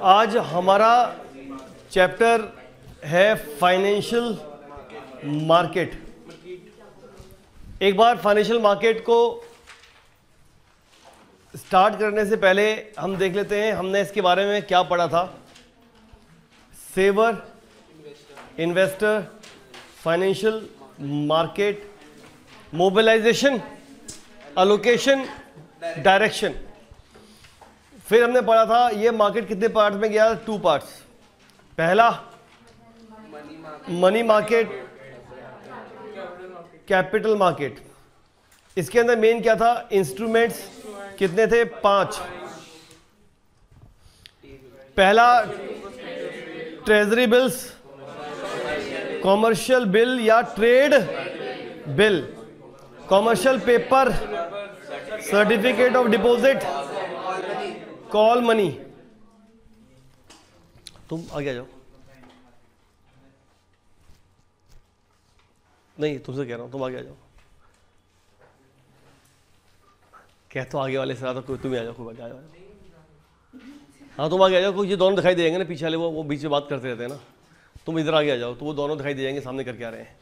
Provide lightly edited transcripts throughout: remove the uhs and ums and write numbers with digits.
आज हमारा चैप्टर है फाइनेंशियल मार्केट। एक बार फाइनेंशियल मार्केट को स्टार्ट करने से पहले हम देख लेते हैं हमने इसके बारे में क्या पढ़ा था। Saver, investor, financial market, mobilisation, allocation, direction. फिर हमने पढ़ा था ये मार्केट कितने पार्ट में गया, 2 पार्ट्स। पहला मनी मार्केट, कैपिटल मार्केट। इसके अंदर मेन क्या था, इंस्ट्रूमेंट्स कितने थे, 5। पहला ट्रेजरी बिल्स, कॉमर्शियल बिल या trade bill, commercial paper, certificate of deposit, call money. तुम आगे आ जाओ। नहीं, तुमसे कह रहा हूं, तुम आगे आ जाओ। कह तो आगे वाले से तो तुम ही आ जाओ, कोई आ जाओ। हाँ तुम आगे आ जाओ, कोई ये दोनों दिखाई देंगे ना पीछे वाले, वो बीच में बात करते रहते हैं ना। तुम इधर आगे आ जाओ तो वो दोनों दिखाई दे जाएंगे सामने करके आ रहे हैं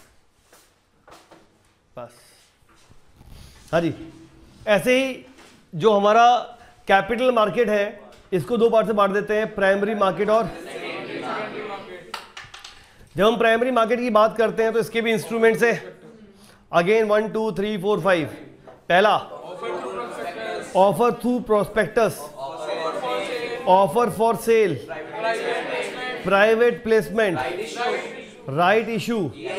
बस। हाँ जी, ऐसे ही जो हमारा कैपिटल मार्केट है इसको 2 पार्ट से बांट देते हैं, प्राइमरी मार्केट और। जब हम प्राइमरी मार्केट की बात करते हैं तो इसके भी इंस्ट्रूमेंट्स है। अगेन 1 2 3 4 5। पहला offer through prospectus, offer for sale, private placement, right issue,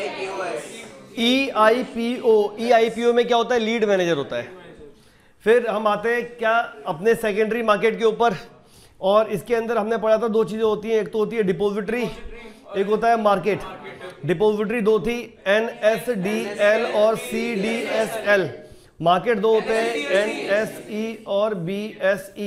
EIPO। EIPO में क्या होता है, लीड मैनेजर होता है। फिर हम आते हैं क्या अपने सेकेंडरी मार्केट के ऊपर, और इसके अंदर हमने पढ़ा था 2 चीजें होती हैं, एक तो होती है डिपॉजिटरी, एक होता है मार्केट। डिपॉजिटरी 2 थी, NSDL और CDSL। मार्केट 2 होते हैं, NSE और BSE।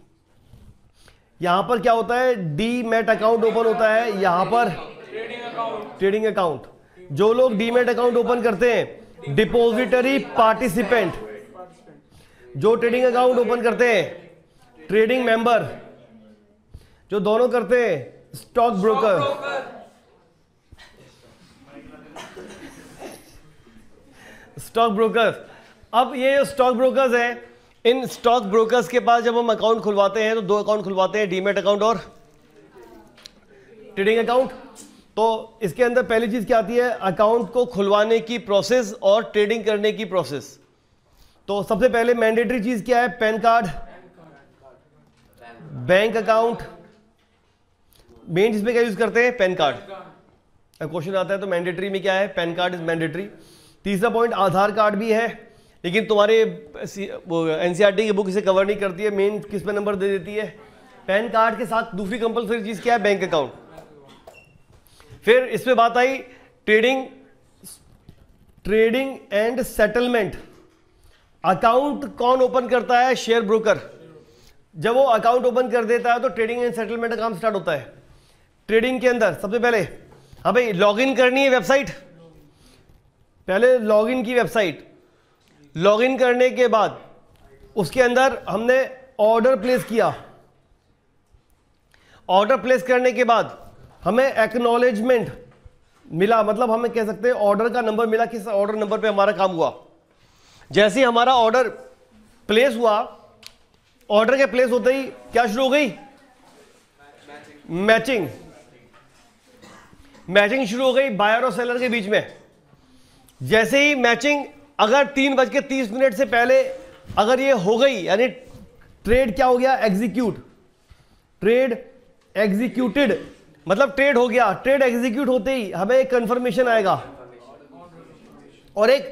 यहां पर क्या होता है, डीमैट अकाउंट ओपन होता है, यहां पर ट्रेडिंग अकाउंट। जो लोग डीमैट अकाउंट ओपन करते हैं, डिपॉजिटरी पार्टिसिपेंट। जो ट्रेडिंग अकाउंट ओपन करते हैं, ट्रेडिंग मेंबर। जो दोनों करते हैं, स्टॉक ब्रोकर। Stock broker. अब ये जो स्टॉक ब्रोकर्स हैं, इन स्टॉक ब्रोकर्स के पास जब हम अकाउंट खुलवाते हैं तो 2 अकाउंट खुलवाते हैं, डीमैट अकाउंट और ट्रेडिंग अकाउंट। तो इसके अंदर पहली चीज क्या आती है, अकाउंट को खुलवाने की प्रोसेस और ट्रेडिंग करने की प्रोसेस। तो सबसे पहले मैंडेटरी चीज क्या है, PAN card, bank account. Main चीज में क्या यूज करते हैं, पैन कार्ड। अब क्वेश्चन आता है तो मैंडेटरी में क्या है, पैन कार्ड इज मैंडेटरी। तीसरा पॉइंट आधार कार्ड भी है, लेकिन तुम्हारे NCERT की बुक इसे कवर नहीं करती है। मेन किस पे नंबर दे देती है, पैन कार्ड के साथ दूसरी कंपलसरी चीज क्या है, बैंक अकाउंट। फिर इसमें बात आई ट्रेडिंग एंड सेटलमेंट। अकाउंट कौन ओपन करता है, शेयर ब्रोकर। जब वो अकाउंट ओपन कर देता है तो ट्रेडिंग एंड सेटलमेंट का काम स्टार्ट होता है। ट्रेडिंग के अंदर सबसे पहले हाँ भाई लॉगिन करनी है वेबसाइट। पहले लॉगिन की वेबसाइट, लॉगिन करने के बाद उसके अंदर हमने ऑर्डर प्लेस किया। ऑर्डर प्लेस करने के बाद हमें एक्नॉलेजमेंट मिला, मतलब हमें कह सकते हैं ऑर्डर का नंबर मिला, किस ऑर्डर नंबर पे हमारा काम हुआ। जैसे ही हमारा ऑर्डर प्लेस हुआ, ऑर्डर के प्लेस होते ही क्या शुरू हो गई, मैचिंग। मैचिंग शुरू हो गई बायर और सेलर के बीच में। जैसे ही मैचिंग अगर 3:30 से पहले अगर ये हो गई, यानी ट्रेड क्या हो गया, एग्जीक्यूट। ट्रेड एग्जीक्यूटेड मतलब ट्रेड हो गया। ट्रेड एग्जीक्यूट होते ही हमें एक कंफर्मेशन आएगा और एक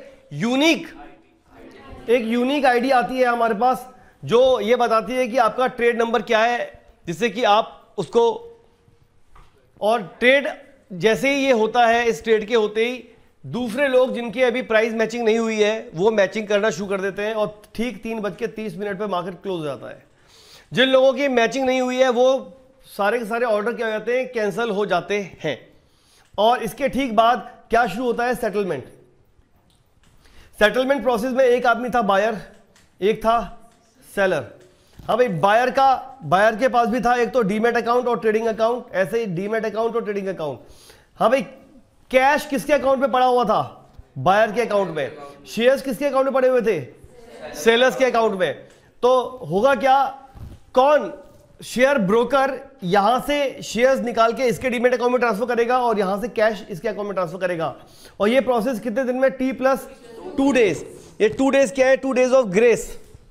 यूनिक आईडी आती है हमारे पास, जो ये बताती है कि आपका ट्रेड नंबर क्या है, जिससे कि आप उसको, और ट्रेड जैसे ही ये होता है, इस ट्रेड के होते ही दूसरे लोग जिनकी अभी प्राइस मैचिंग नहीं हुई है वो मैचिंग करना शुरू कर देते हैं, और ठीक 3:30 पे मार्केट क्लोज हो जाता है। जिन लोगों की मैचिंग नहीं हुई है वो सारे के सारे ऑर्डर क्या हो जाते हैं, कैंसिल हो जाते हैं। और इसके ठीक बाद क्या शुरू होता है, सेटलमेंट। सेटलमेंट प्रोसेस में एक आदमी था बायर, एक था सेलर। हाँ भाई, बायर के पास भी था एक तो डीमेट अकाउंट और ट्रेडिंग अकाउंट, ऐसे ही डीमेट अकाउंट और ट्रेडिंग अकाउंट। हाँ भाई, कैश किसके अकाउंट में पड़ा हुआ था? बायर के अकाउंट में। शेयर्स किसके अकाउंट में पड़े हुए थे? सेलर्स के अकाउंट में। तो होगा क्या, कौन शेयर ब्रोकर यहां से शेयर्स निकाल के इसके डीमेट अकाउंट में ट्रांसफर करेगा और यहां से कैश इसके अकाउंट में ट्रांसफर करेगा। और ये प्रोसेस कितने दिन में? T+2 days. ये 2 डेज क्या है? 2 डेज ऑफ ग्रेस।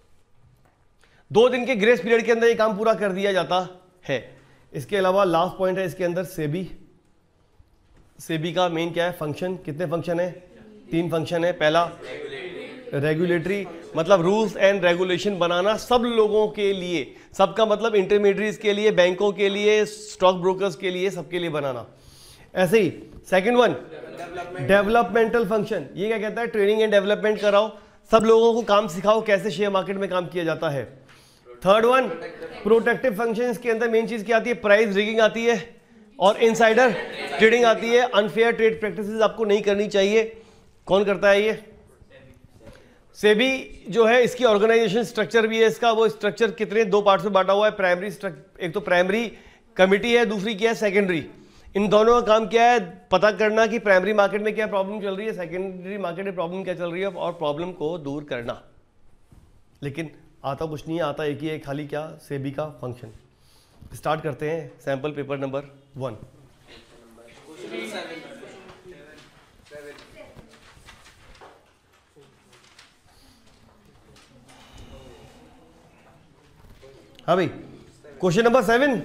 2 दिन के ग्रेस पीरियड के अंदर ये काम पूरा कर दिया जाता है। इसके अलावा लास्ट पॉइंट है इसके अंदर सेबी का मेन क्या है? फंक्शन। कितने फंक्शन है? 3 फंक्शन है। पहला रेगुलेटरी, मतलब रूल्स एंड रेगुलेशन बनाना सब लोगों के लिए, सबका मतलब इंटरमीडिएट्स के लिए, बैंकों के लिए, स्टॉक ब्रोकर्स के लिए, सबके लिए बनाना। ऐसे ही सेकंड वन डेवलपमेंटल फंक्शन। ये क्या कहता है? ट्रेनिंग एंड डेवलपमेंट कराओ, सब लोगों को काम सिखाओ कैसे शेयर मार्केट में काम किया जाता है। Third one protective function. इसके अंदर मेन चीज क्या आती है? प्राइस रिगिंग आती है और इनसाइडर ट्रेडिंग आती है। अनफेयर ट्रेड प्रैक्टिसेस आपको नहीं करनी चाहिए। कौन करता है ये? सेबी जो है, इसकी ऑर्गेनाइजेशन स्ट्रक्चर भी है इसका। वो स्ट्रक्चर कितने 2 पार्ट्स में बांटा हुआ है। प्राइमरी एक तो प्राइमरी कमिटी है, दूसरी क्या है? सेकेंडरी। इन दोनों का काम क्या है? पता करना कि प्राइमरी मार्केट में क्या प्रॉब्लम चल रही है, सेकेंडरी मार्केट में प्रॉब्लम क्या चल रही है, और प्रॉब्लम को दूर करना। लेकिन आता कुछ नहीं है, आता एक ही है खाली, क्या? सेबी का फंक्शन। स्टार्ट करते हैं सैंपल पेपर नंबर 1। हाँ भाई, question number 7,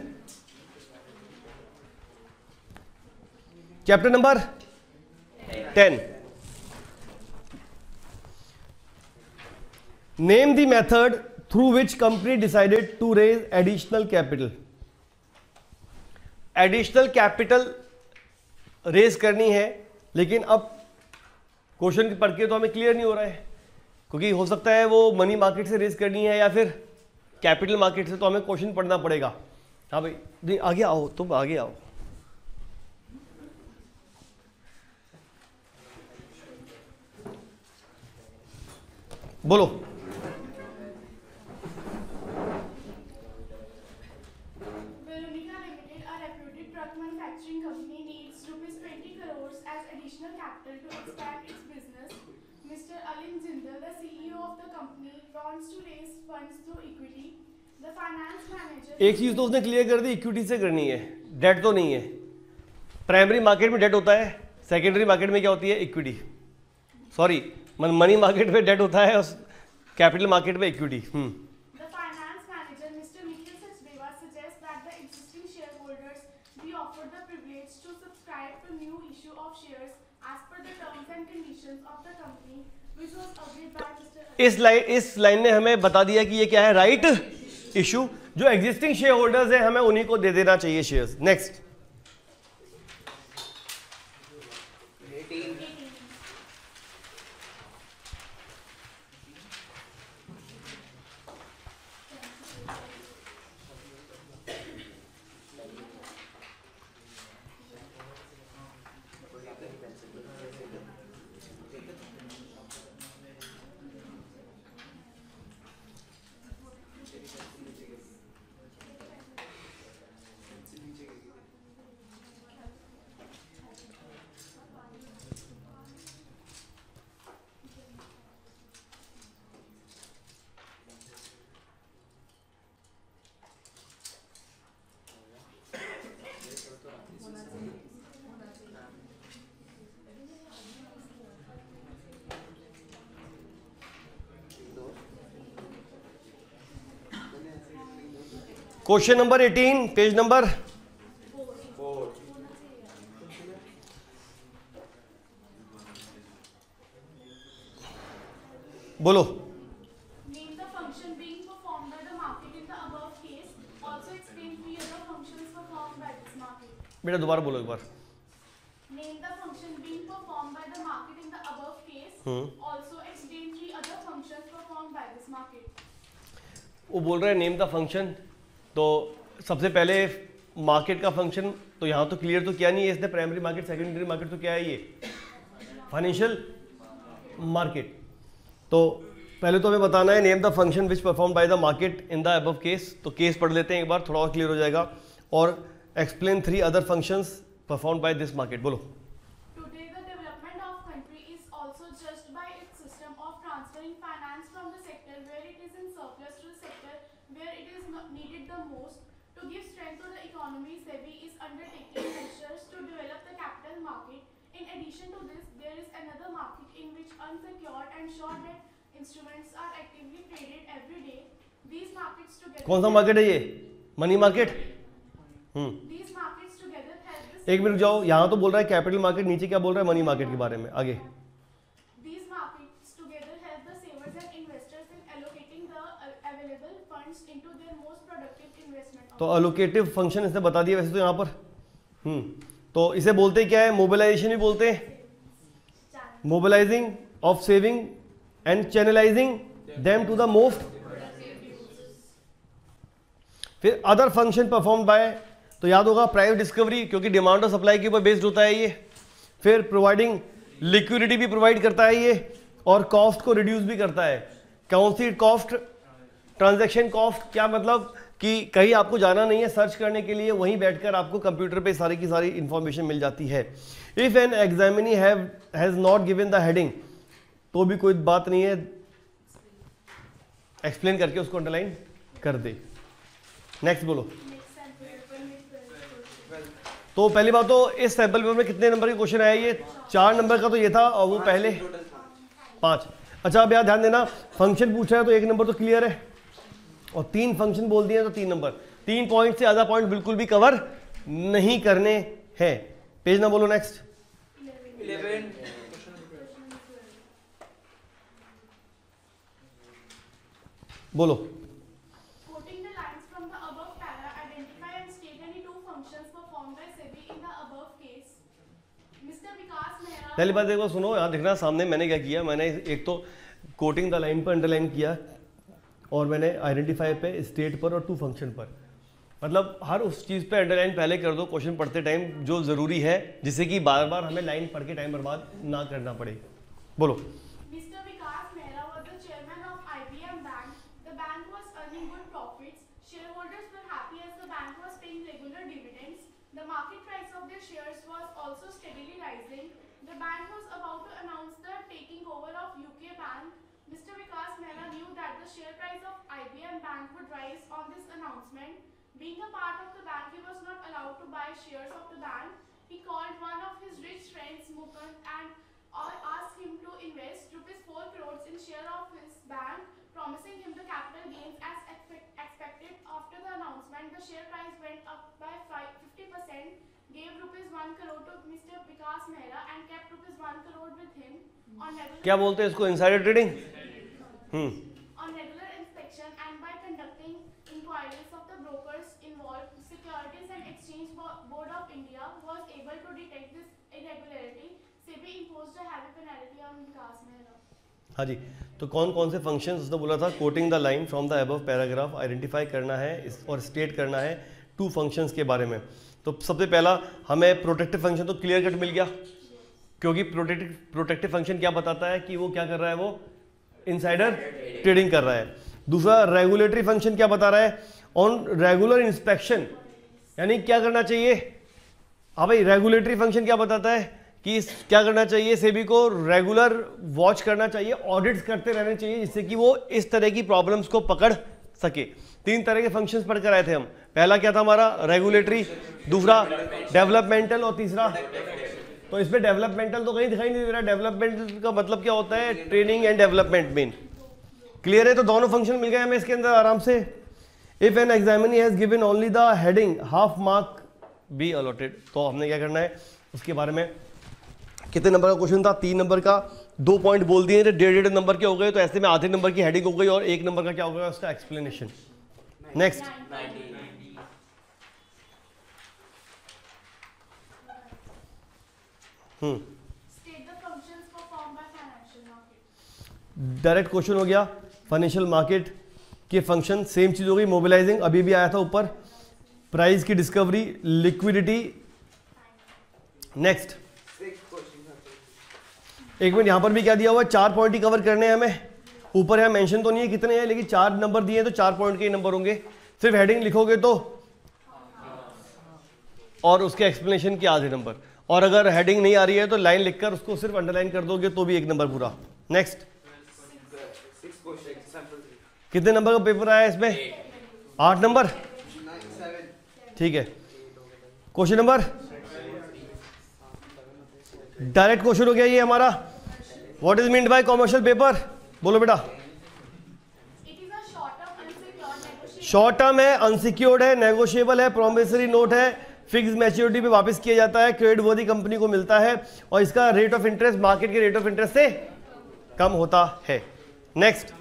chapter number 10। Name the method through which company decided to raise additional capital. Additional capital raise करनी है, लेकिन अब क्वेश्चन पढ़ के तो हमें क्लियर नहीं हो रहा है, क्योंकि हो सकता है वो मनी मार्केट से रेज करनी है या फिर कैपिटल मार्केट से। तो हमें क्वेश्चन पढ़ना पड़ेगा। हाँ भाई, नहीं आगे आओ, तुम आगे आओ। बोलो। Veronica Limited, a reputed truck manufacturing company, needs ₹20 crores as additional capital to expand its business. Mr. Alim Jindal, the CEO of the company, wants to raise funds through equity. The finance manager. एक चीज तो उसने clear कर दी, equity से करनी है, date तो नहीं है। प्राइमरी मार्केट में डेट होता है, सेकेंडरी मार्केट में क्या होती है? इक्विटी। सॉरी, मनी मार्केट में डेट होता है और कैपिटल मार्केट में equity. The finance manager, Mr. Nikhil Sachdeva, suggests that the existing shareholders be offered the privilege to subscribe to new issue of shares as per the terms and conditions of the company, which was agreed by Mr. इस line ने हमें बता दिया कि ये क्या है? Right issue. जो एग्जिस्टिंग शेयर होल्डर्स है, हमें उन्हीं को दे देना चाहिए shares. Next, question number 18, page number 4। बोलो। Name the function being performed by the market in the above case. Also explain 3 other functions performed by this market. बेटा दोबारा बोलो एक बार। Name the function being performed by the market in the above case. Also explain 3 other functions performed by this market. वो बोल रहा है name the function. तो सबसे पहले मार्केट का फंक्शन तो यहाँ तो क्लियर तो किया नहीं है इसने। प्राइमरी मार्केट, सेकेंडरी मार्केट तो क्या है? ये फाइनेंशियल मार्केट। तो पहले तो हमें बताना है name the function which perform by the market in the above case. तो केस पढ़ लेते हैं एक बार, थोड़ा और क्लियर हो जाएगा। और explain 3 other functions perform by this market. बोलो। Today, the development of country is also judged by its system of transferring finance from the sector where it is in surplus to the sector where it is needed the most. To give strength to the economy, SEBI is undertaking measures to develop the capital market. In addition to this, there is another market in which unsecured and short debt instruments are actively traded every day. These markets together. कौन सा market है ये? Money market. These markets together help the. एक minute जाओ, यहाँ तो बोल रहा है कैपिटल मार्केट, नीचे क्या बोल रहा है मनी मार्केट के बारे में। आगे। These markets together help the savers and investors in allocating the available funds into their most productive investment. तो अलोकेटिव फंक्शन इसने बता दिया वैसे तो यहाँ पर। तो इसे बोलते क्या है? मोबिलाइजेशन भी बोलते हैं। Mobilising of saving and channelising them to the most. फिर अदर फंक्शन परफॉर्म बाय, तो याद होगा प्राइस डिस्कवरी, क्योंकि डिमांड और सप्लाई के ऊपर बेस्ड होता है ये। फिर प्रोवाइडिंग लिक्विडिटी भी प्रोवाइड करता है ये, और कॉस्ट को रिड्यूस भी करता है। कौन सी कॉस्ट? Transaction cost. क्या मतलब कि कहीं आपको जाना नहीं है सर्च करने के लिए, वहीं बैठकर आपको कंप्यूटर पे सारी की सारी इंफॉर्मेशन मिल जाती है। If an examinee has not given the heading, तो भी कोई बात नहीं है, एक्सप्लेन करके उसको अंडरलाइन कर दे। नेक्स्ट बोलो। तो पहली बात तो इस सैंपल पेपर में कितने नंबर के क्वेश्चन आया? ये 4 नंबर का तो ये था, और वो पहले 5। अच्छा अब यार ध्यान देना, फंक्शन पूछ रहा है तो 1 नंबर तो क्लियर है, और 3 फंक्शन बोल दिए तो 3 नंबर। 3 पॉइंट से ज़्यादा पॉइंट बिल्कुल भी कवर नहीं करने हैं। पेज ना बोलो। नेक्स्ट 11 बोलो। Quoting the lines from the above para, identify and state any 2 functions performed by SEBI in the above case. Mr. Vikas Mehra. पहली बात देखो, सुनो यहाँ दिखना सामने मैंने क्या किया। मैंने एक तो कोटिंग द लाइन पर अंडरलाइन किया, और मैंने आइडेंटिफाई पे, स्टेट पर, और 2 फंक्शन पर। मतलब हर उस चीज़ पे अंडरलाइन पहले कर दो क्वेश्चन पढ़ते टाइम, जो ज़रूरी है, जिससे कि बार बार हमें लाइन पढ़ के टाइम बर्बाद ना करना पड़े। बोलो। Mr. Vikas Mehra was the chairman of IBM Bank. The bank was earning good profits. Shareholders were happy as the bank was paying regular dividends. The market price of their shares was also steadily rising. The bank was about to announce the taking over of UK Bank. Mr. Vikas Mehra knew that the share price of IBM Bank would rise on this announcement. Being a part of the bank, he was not allowed to buy shares of the bank. He called one of his rich friends, Mukund, and asked him to invest ₹4 crores in share of his bank, promising him the capital gains as expected. After the announcement, the share price went up by 50%, gave ₹1 crore to Mr. Vikas Mehra and kept ₹1 crore with him on regular. क्या बोलते हैं इसको? Insider trading. On regular inspection and by conducting inquiries of the brokers involved, Securities and Exchange Board of India was able to detect this irregularity. SEBI imposed a heavy penalty on Vikas Mehra. हाँ जी, तो कौन कौन से functions उसने बोला था? Quoting the line from the above paragraph, identify करना है और स्टेट करना है 2 फंक्शंस के बारे में। तो सबसे पहला हमें प्रोटेक्टिव फंक्शन तो क्लियर कट मिल गया, क्योंकि प्रोटेक्टिव फंक्शन क्या बताता है कि वो क्या कर रहा है? वो इनसाइडर ट्रेडिंग कर रहा है। दूसरा रेगुलेटरी फंक्शन क्या बता रहा है? ऑन रेगुलर इंस्पेक्शन, यानी क्या करना चाहिए? हाँ भाई, रेगुलेटरी फंक्शन क्या बताता है कि क्या करना चाहिए? सेबी को रेगुलर वॉच करना चाहिए, ऑडिट्स करते रहने चाहिए, जिससे कि वो इस तरह की प्रॉब्लम्स को पकड़ सके। 3 तरह के फंक्शंस पढ़ कर आए थे हम। पहला क्या था हमारा? रेगुलेटरी, दूसरा डेवलपमेंटल, और तीसरा, तो इसमें डेवलपमेंटल तो कहीं दिखाई नहीं दे रहा। डेवलपमेंटल का मतलब क्या होता है? Training and development main. Clear है? तो दोनों फंक्शन मिल गए हमें इसके अंदर आराम से। If an examinee has given only the heading, half mark be allotted. तो हमने क्या करना है उसके बारे में? कितने नंबर का क्वेश्चन था? 3 नंबर का। 2 पॉइंट बोल दिए, 1.5 नंबर के हो गए, तो ऐसे में आधे नंबर की हेडिंग हो गई, और 1 नंबर का क्या हो गया? उसका explanation. Next 90 State the functions performed by financial market. Direct question हो गया। फाइनेंशियल मार्केट के फंक्शन सेम चीज हो गई। मोबिलाइजिंग अभी भी आया था ऊपर, प्राइस की डिस्कवरी, लिक्विडिटी। Next 6 question. एक मिनट, यहां पर भी क्या दिया हुआ है? 4 पॉइंट ही कवर करने हैं हमें। ऊपर यहाँ मेंशन तो नहीं है कितने हैं, लेकिन 4 नंबर दिए हैं तो 4 पॉइंट के नंबर होंगे। सिर्फ हेडिंग लिखोगे तो और उसके एक्सप्लेनेशन के आधे नंबर, और अगर हेडिंग नहीं आ रही है तो लाइन लिखकर उसको सिर्फ अंडरलाइन कर दोगे तो भी 1 नंबर पूरा। नेक्स्ट, कितने नंबर का पेपर आया इसमें? 8 नंबर, ठीक है। क्वेश्चन नंबर, डायरेक्ट क्वेश्चन हो गया ये हमारा। What is meant by commercial paper? बोलो बेटा। शॉर्ट टर्म है, अनसिक्योर्ड है, नेगोशिएबल है, प्रोमिसरी नोट है, फिक्स मैच्योरिटी पे वापस किया जाता है, क्रेडिट वर्दी कंपनी को मिलता है, और इसका रेट ऑफ इंटरेस्ट मार्केट के रेट ऑफ इंटरेस्ट से कम होता है। Next,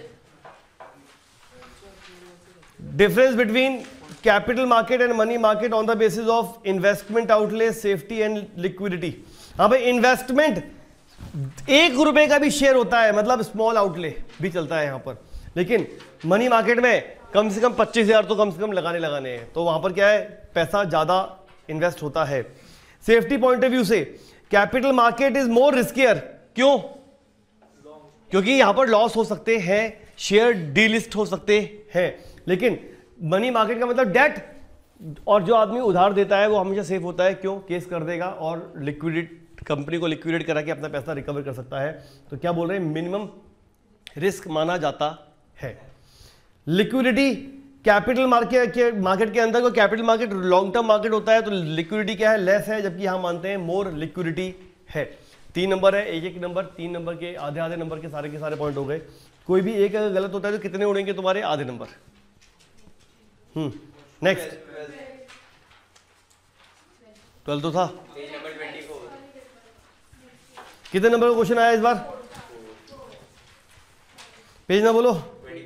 difference between capital market and money market on the basis of investment outlay, safety and liquidity. हाँ भाई, इन्वेस्टमेंट 1 रुपए का भी शेयर होता है, मतलब स्मॉल आउटले भी चलता है यहाँ पर, लेकिन मनी मार्केट में कम से कम 25,000 तो कम से कम लगाने हैं, तो वहां पर क्या है, पैसा ज्यादा इन्वेस्ट होता है। सेफ्टी पॉइंट ऑफ व्यू से capital market is more riskier. क्यों? क्योंकि यहां पर लॉस हो सकते हैं, शेयर डीलिस्ट हो सकते हैं, लेकिन मनी मार्केट का मतलब डेट, और जो आदमी उधार देता है वो हमेशा सेफ होता है। क्यों? केस कर देगा और लिक्विडेट, कंपनी को लिक्विडेट करा के अपना पैसा रिकवर कर सकता है। तो क्या बोल रहे हैं, मिनिमम रिस्क माना जाता है। लिक्विडिटी, कैपिटल मार्केट के अंदर को capital market long term market होता है, तो लिक्विडिटी क्या है, लेस है, जबकि यहां मानते हैं मोर लिक्विडिटी है। 3 नंबर है, एक नंबर, 3 नंबर के आधे नंबर के सारे पॉइंट हो गए। कोई भी एक अगर गलत होता है तो कितने उड़ेंगे तुम्हारे? आधे नंबर। नेक्स्ट, 12 तो था, कितने नंबर का क्वेश्चन आया इस बार? पेज ना बोलो।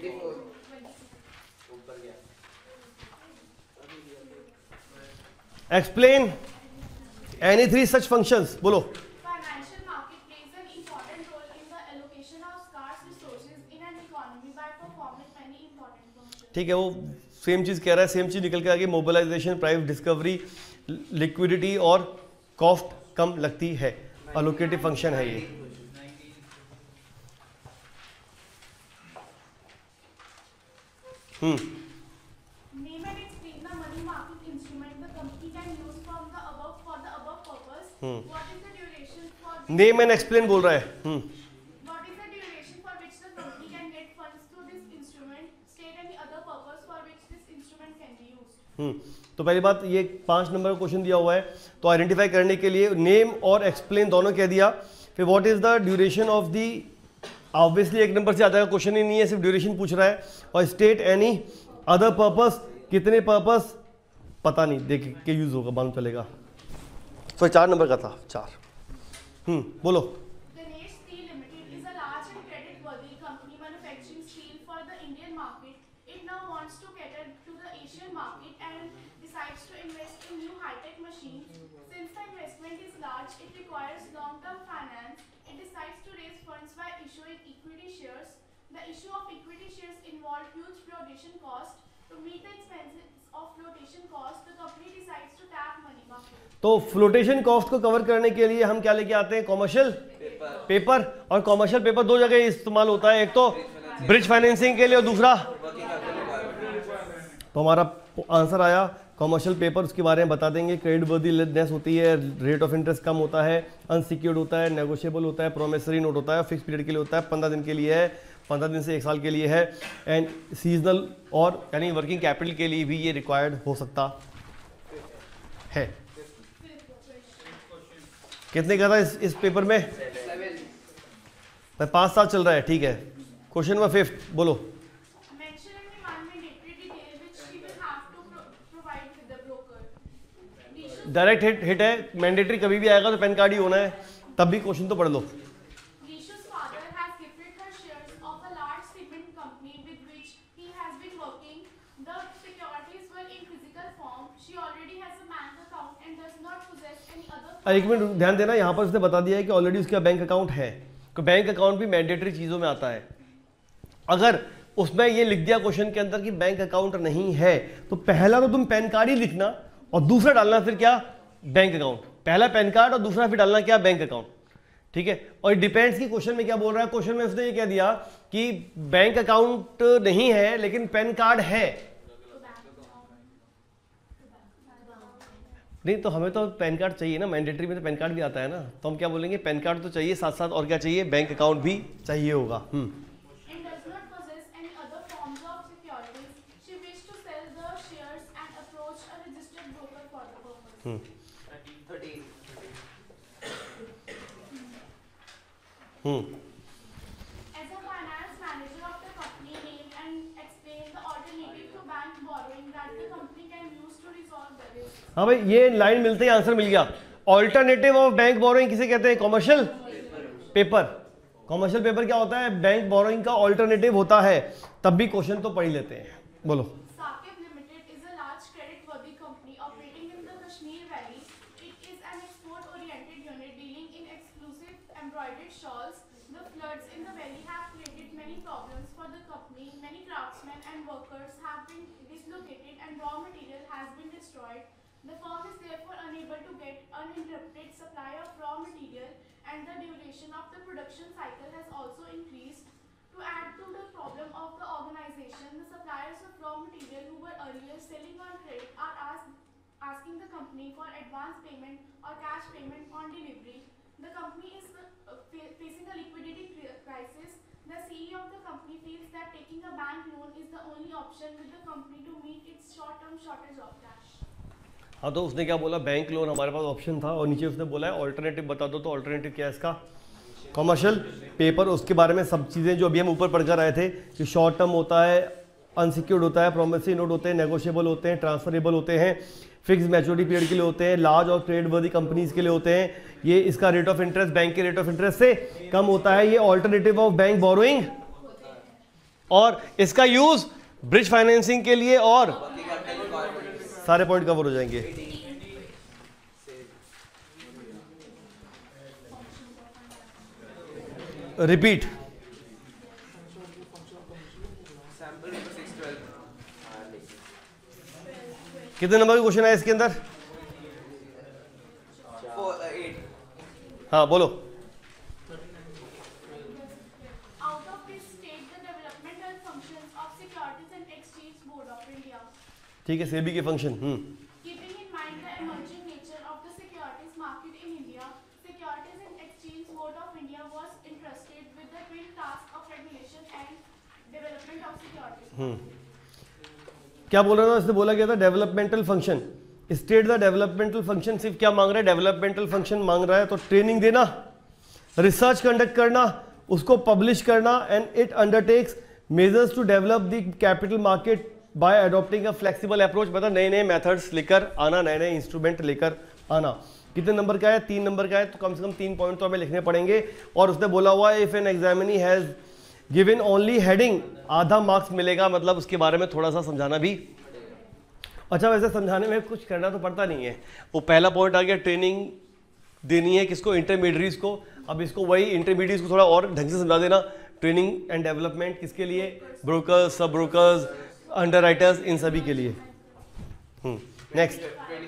Explain any 3 such functions. बोलो। Financial market plays an important role in the allocation of scarce resources in an economy by performing many important functions. ठीक है, वो सेम चीज कह रहा है, सेम चीज निकल के आगे, मोबिलाइजेशन, प्राइस डिस्कवरी, लिक्विडिटी और कॉस्ट कम लगती है, अलोकेटिव फंक्शन है ये। Name and explain the money market instrument the company can use from the above for the above purpose. What is the duration for which name and explain बोल रहा है। What is the duration for which the company can get funds through this instrument? State any other purpose for which this instrument can be used. तो पहली बात, ये 5 number का question दिया हुआ है, तो आइडेंटिफाई करने के लिए नेम और एक्सप्लेन दोनों कह दिया। फिर what is the duration of the, obviously 1 नंबर से ज़्यादा का क्वेश्चन ही नहीं है, सिर्फ ड्यूरेशन पूछ रहा है। और स्टेट एनी अदर पर्पस, कितने पर्पस पता नहीं, देख के यूज होगा, मालूम चलेगा। तो 4 नंबर का था, 4। बोलो। Ganesh Steel Limited is a large and credit-worthy company manufacturing steel for the Indian market. It now wants to cater to the Asian market and decides to invest in new high-tech machines. Since the investment is large, it requires long-term finance. It decides to raise funds by issuing equity shares. The issue of equity shares involved huge flotation cost. To meet the expenses of flotation cost, the company decides to tap money market. तो flotation cost को cover करने के लिए हम क्या लेके आते हैं? Commercial paper. और कॉमर्शियल पेपर 2 जगह इस्तेमाल होता है, एक तो ब्रिज फाइनेंसिंग के लिए और दूसरा, तो हमारा आंसर आया कॉमर्शियल पेपर। उसके बारे में बता देंगे, क्रेडिट वर्दीनेस होती है, रेट ऑफ इंटरेस्ट कम होता है, अनसिक्योर्ड होता है, नेगोशिएबल होता है, प्रोमिसरी नोट होता है, फिक्स पीरियड के लिए होता है, 15 दिन के लिए है, 15 दिन से 1 साल के लिए है, एंड सीजनल और यानी वर्किंग कैपिटल के लिए भी ये रिक्वायर्ड हो सकता है। कितने का था इस पेपर में? 5 साल चल रहा है, ठीक है। क्वेश्चन नंबर 5 बोलो। Mention any one mandatory detail which she will have to provide with the broker. Rishu's direct hit है, मैंडेटरी कभी भी आएगा तो पैन कार्ड ही होना है, तब भी क्वेश्चन तो पढ़ लो। Rishu's father has gifted her shares of a large cement company with which he has been working. The securities were in physical form. She already has a bank account and does not possess any other. एक minute ध्यान देना, यहाँ पर उसने बता दिया है कि ऑलरेडी उसका बैंक अकाउंट है, तो बैंक अकाउंट भी मैंडेटरी चीज़ों में आता है। अगर उसमें ये लिख दिया क्वेश्चन के अंदर कि बैंक अकाउंट नहीं है, तो पहला तो तुम पैन कार्ड ही लिखना और दूसरा डालना फिर क्या? Bank account. पहला पैन कार्ड और दूसरा फिर डालना क्या? Bank account. ठीक है। और डिपेंड्स की क्वेश्चन में क्या बोल रहा है, क्वेश्चन में उसने ये कह दिया कि बैंक अकाउंट नहीं है लेकिन पैन कार्ड है। नहीं तो हमें तो पैन कार्ड चाहिए ना, मैंडेटरी में तो पैन कार्ड भी आता है ना, तो हम क्या बोलेंगे, पैन कार्ड तो चाहिए, साथ साथ और क्या चाहिए, बैंक अकाउंट भी चाहिए होगा। As a finance manager of the company, name and explain the alternative to bank borrowing that the company can use to resolve the risk. हाँ भाई, ये लाइन मिलते ही आंसर मिल गया। ऑल्टरनेटिव ऑफ बैंक बोरोइंग किसे कहते हैं, कमर्शियल पेपर। कमर्शियल पेपर क्या होता है, बैंक बोरोइंग का ऑल्टरनेटिव होता है। तब भी क्वेश्चन तो पढ़ ही लेते हैं, बोलो। Saqib Limited is a large credit-worthy company operating in the Kashmir Valley. It is an export-oriented unit dealing in exclusive embroidered shawls. The floods in the valley have created many problems for the company. Many craftsmen and workers have been dislocated and raw material has been destroyed. The firm is therefore unable to get uninterrupted supply of raw material, and the duration of the production cycle has also increased. To add to the problem of the organization, the suppliers of raw material who were earlier selling on credit are asking the company for advance payment or cash payment on delivery. The company is facing a liquidity crisis. The CEO of the company feels that taking a bank loan is the only option with the company to meet its short-term shortage of cash. हाँ, तो उसने क्या बोला, bank loan हमारे पास option था, और नीचे उसने बोला है ऑल्टरनेटिव बता दो। तो ऑल्टरनेटिव क्या है इसका, कमर्शियल पेपर। उसके बारे में सब चीज़ें जो अभी हम ऊपर पढ़कर आए थे कि शॉर्ट टर्म होता है, अनसिक्योर्ड होता है, प्रोमिसरी नोट होते हैं, नेगोशिएबल होते हैं, ट्रांसफरेबल होते हैं, फिक्स मैच्योरिटी पीरियड के लिए होते हैं, लार्ज और ट्रेड वर्दी कंपनीज के लिए होते हैं। ये इसका रेट ऑफ इंटरेस्ट बैंक के रेट ऑफ इंटरेस्ट से कम होता है। ये ऑल्टरनेटिव ऑफ बैंक बोरोइंग, और इसका यूज ब्रिज फाइनेंसिंग के लिए, और सारे पॉइंट कवर हो जाएंगे। रिपीट, कितने नंबर का क्वेश्चन है इसके अंदर, 8। हाँ बोलो। Out of this state the developmental functions of Securities and Exchange Board of India. ठीक है, सेबी के function. Keeping in mind the emerging nature of the securities market in India, Securities and Exchange Board of India was entrusted with the twin task of regulation and development of securities. क्या बोल रहा था, इसने बोला गया था developmental function. State the developmental function सिर्फ क्या मांग रहा है, डेवलपमेंटल फंक्शन मांग रहा है। तो ट्रेनिंग देना, रिसर्च कंडक्ट करना, उसको पब्लिश करना, and it undertakes measures to develop the capital market by adopting a flexible approach. मतलब नए नए मेथड्स लेकर आना, नए नए इंस्ट्रूमेंट लेकर आना। कितने नंबर का है, 3 नंबर का है, तो कम से कम 3 पॉइंट तो हमें लिखने पड़ेंगे। और उसने बोला हुआ है if an examinee has given only heading, आधा मार्क्स मिलेगा। मतलब उसके बारे में थोड़ा सा समझाना भी। अच्छा, वैसे समझाने में कुछ करना तो पड़ता नहीं है। वो पहला पॉइंट आ गया, ट्रेनिंग देनी है किसको, इंटरमीडिएट्स को। अब इसको वही इंटरमीडिएट्स को थोड़ा और ढंग से समझा देना। ट्रेनिंग एंड डेवलपमेंट किसके लिए, ब्रोकर्स, सब ब्रोकर्स, अंडरराइटर्स, इन सभी के लिए। Next,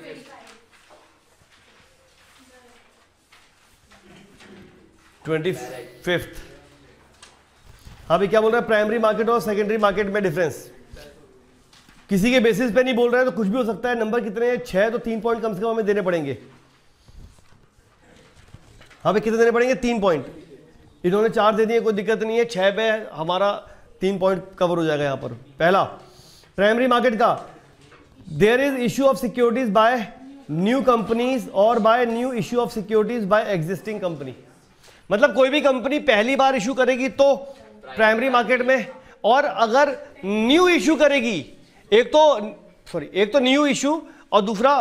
fifth. अभी क्या बोल रहा है, प्राइमरी मार्केट और सेकेंडरी मार्केट में डिफरेंस। किसी के बेसिस पे नहीं बोल रहा है, तो कुछ भी हो सकता है। नंबर कितने हैं, 6, तो 3 पॉइंट कम से कम हमें देने पड़ेंगे। हाँ भाई, कितने देने पड़ेंगे, 3 पॉइंट। इन्होंने 4 दे दिए, कोई दिक्कत नहीं है। 6 पे हमारा 3 पॉइंट कवर हो जाएगा यहाँ पर। पहला, प्राइमरी मार्केट का, there is issue of securities by new companies और by new issue of securities by existing company. मतलब कोई भी कंपनी पहली बार इशू करेगी तो प्राइमरी मार्केट में, और अगर न्यू इशू करेगी, एक तो न्यू इशू और दूसरा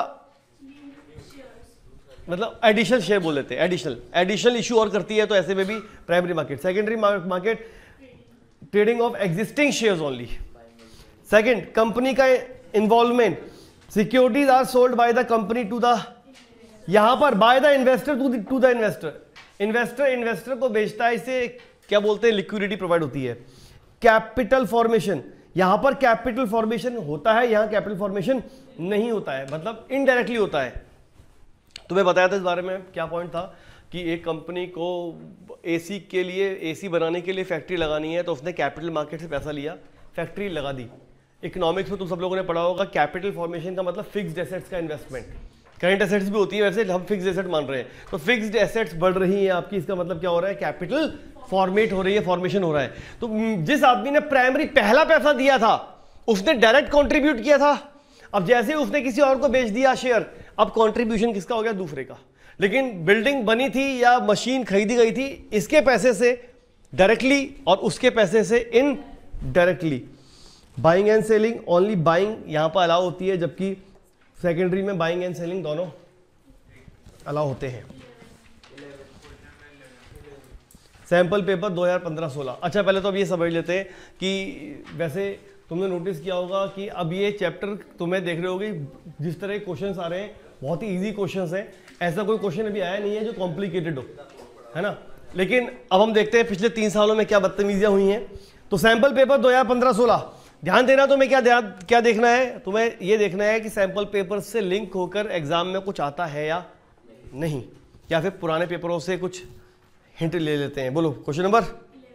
मतलब एडिशनल शेयर बोल लेते हैं, एडिशनल इशू और करती है, तो ऐसे में भी primary market. Secondary market, trading of existing shares only. Second, company का involvement, securities are sold by the company to the, यहां पर by the investor to the investor. Investor को बेचता है, इसे क्या बोलते हैं, लिक्विडिटी प्रोवाइड होती है। कैपिटल फॉर्मेशन, यहां पर कैपिटल फॉर्मेशन होता है, यहां कैपिटल फॉर्मेशन नहीं होता है, मतलब इनडायरेक्टली होता है। तुम्हें बताया था इस बारे में, क्या पॉइंट था कि एक कंपनी को एसी के लिए, एसी बनाने के लिए फैक्ट्री लगानी है, तो उसने कैपिटल मार्केट से पैसा लिया, फैक्ट्री लगा दी। इकोनॉमिक्स में तुम सब लोगों ने पढ़ा होगा, कैपिटल फॉर्मेशन का मतलब फिक्स्ड एसेट्स का इन्वेस्टमेंट। करंट एसेट्स भी होती है, वैसे हम फिक्स्ड एसेट मान रहे हैं, तो फिक्स्ड एसेट्स बढ़ रही हैं आपकी, इसका मतलब क्या हो रहा है, कैपिटल फॉर्मेट हो रही है, फॉर्मेशन हो रहा है। तो जिस आदमी ने प्राइमरी पहला पैसा दिया था उसने डायरेक्ट कंट्रीब्यूट किया था, अब जैसे उसने किसी और को बेच दिया शेयर, अब कंट्रीब्यूशन किसका हो गया, दूसरे का। लेकिन बिल्डिंग बनी थी या मशीन खरीदी गई थी इसके पैसे से डायरेक्टली और उसके पैसे से indirectly. Buying and selling, only buying यहां पर अलाउ होती है, जबकि सेकेंडरी में बाइंग एंड सेलिंग दोनों अलाउ होते हैं। Sample paper 2015-16। अच्छा, पहले तो अब ये समझ लेते हैं कि वैसे तुमने नोटिस किया होगा कि अब ये चैप्टर तुम्हें देख रहे होगे, जिस तरह के क्वेश्चंस आ रहे हैं बहुत ही इजी क्वेश्चंस हैं, ऐसा कोई क्वेश्चन अभी आया नहीं है जो कॉम्प्लिकेटेड हो, है ना। लेकिन अब हम देखते हैं पिछले 3 सालों में क्या बदतमीजियां हुई हैं। तो सैंपल पेपर 2015-16 ध्यान देना, तुम्हें क्या देखना है, तुम्हें ये देखना है कि सैंपल पेपर से लिंक होकर एग्जाम में कुछ आता है या नहीं, या फिर पुराने पेपरों से कुछ हिंट ले लेते हैं। बोलो question number.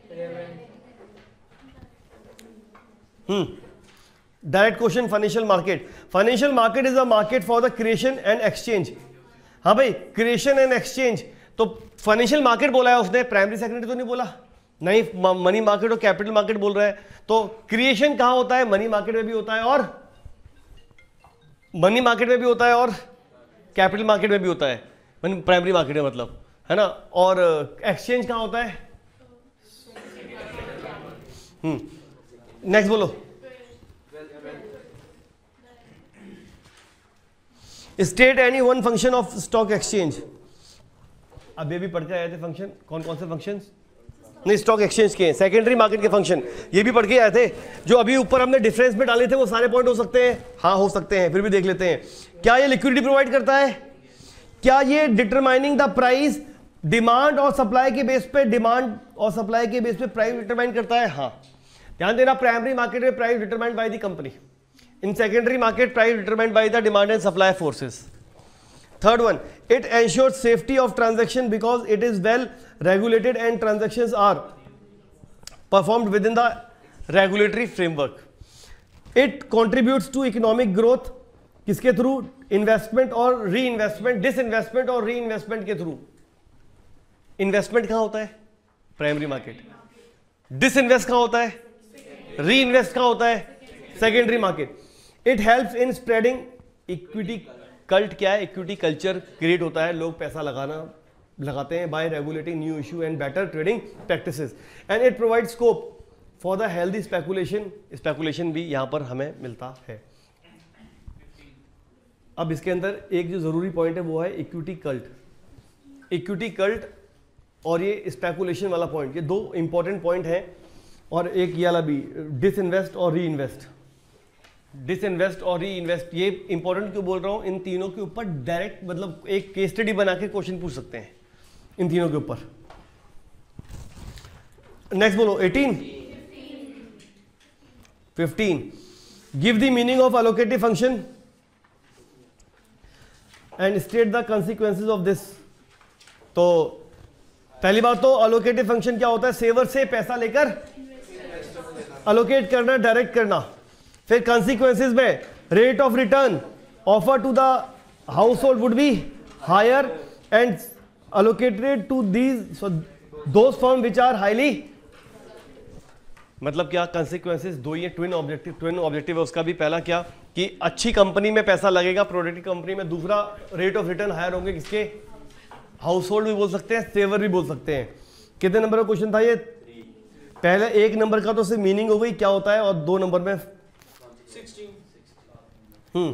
Direct question, financial market. Financial market is a market for the creation and exchange. हाँ भाई, क्रिएशन एंड एक्सचेंज, तो फाइनेंशियल मार्केट बोला है उसने, प्राइमरी सेकेंडरी तो नहीं बोला, नहीं मनी मार्केट और कैपिटल मार्केट बोल रहा है। तो क्रिएशन कहां होता है, मनी मार्केट में भी होता है, और मनी मार्केट में भी होता है और कैपिटल मार्केट में भी होता है, प्राइमरी मार्केट में मतलब, है ना। और एक्सचेंज कहां होता है, नेक्स्ट बोलो। State any one function of stock exchange. अब ये भी पढ़ के आए थे फंक्शन, कौन कौन से फंक्शन, नहीं स्टॉक एक्सचेंज के, सेकेंडरी मार्केट के फंक्शन ये भी पढ़ के आए थे। जो अभी ऊपर हमने डिफरेंस में डाले थे वो सारे पॉइंट हो सकते हैं, हाँ हो सकते हैं, फिर भी देख लेते हैं। क्या ये लिक्विडिटी प्रोवाइड करता है, क्या ये डिटरमाइनिंग द प्राइस, डिमांड और सप्लाई के बेस पे, डिमांड और सप्लाई के बेस पे प्राइस डिटरमाइन करता है, हाँ। ध्यान देना, प्राइमरी मार्केट में price determined by the company, in secondary market price determined by the demand and supply forces. Third one, it ensures safety of transaction because it is well regulated and transactions are performed within the regulatory framework. It contributes to economic growth, किसके through, investment और री investment, disinvestment और री investment के through. Investment कहां होता है, primary market. Disinvest कहां होता है, री इन्वेस्ट कहां होता है, secondary market. It helps in spreading equity cult. क्या है, इक्विटी कल्चर क्रिएट होता है, लोग पैसा लगाते हैं by regulating new issue and better trading practices. And it provide scope for the healthy speculation, speculation भी यहां पर हमें मिलता है। अब इसके अंदर एक जो जरूरी पॉइंट है वो है इक्विटी कल्ट। इक्विटी कल्ट और ये स्पेकुलेशन वाला पॉइंट, ये दो इंपॉर्टेंट पॉइंट है। और एक ये वाला भी, डिसइन्वेस्ट और री इन्वेस्ट। डिसइन्वेस्ट और री इन्वेस्ट, ये इंपॉर्टेंट क्यों बोल रहा हूं, इन तीनों के ऊपर डायरेक्ट मतलब एक केस स्टडी बना के क्वेश्चन पूछ सकते हैं इन तीनों के ऊपर। नेक्स्ट बोलो 18 15। Give the meaning of allocative function and state the consequences of this. तो पहली बात तो एलोकेटिव फंक्शन क्या होता है, सेवर से पैसा लेकर एलोकेट करना, डायरेक्ट करना। फिर कंसिक्वेंसेज में rate of return offer to the household would be higher and allocated to these those firm which are highly, मतलब क्या, कंसिक्वेंसेज दो, ये ट्विन ऑब्जेक्टिव है उसका भी। पहला क्या कि अच्छी कंपनी में पैसा लगेगा, प्रोडक्टिव कंपनी में। दूसरा, रेट ऑफ रिटर्न हायर होंगे, किसके, हाउस होल्ड भी बोल सकते हैं, सेवर भी बोल सकते हैं। कितने नंबर का क्वेश्चन था ये, पहले 1 नंबर का तो सिर्फ मीनिंग हो गई क्या होता है, और 2 नंबर में 16।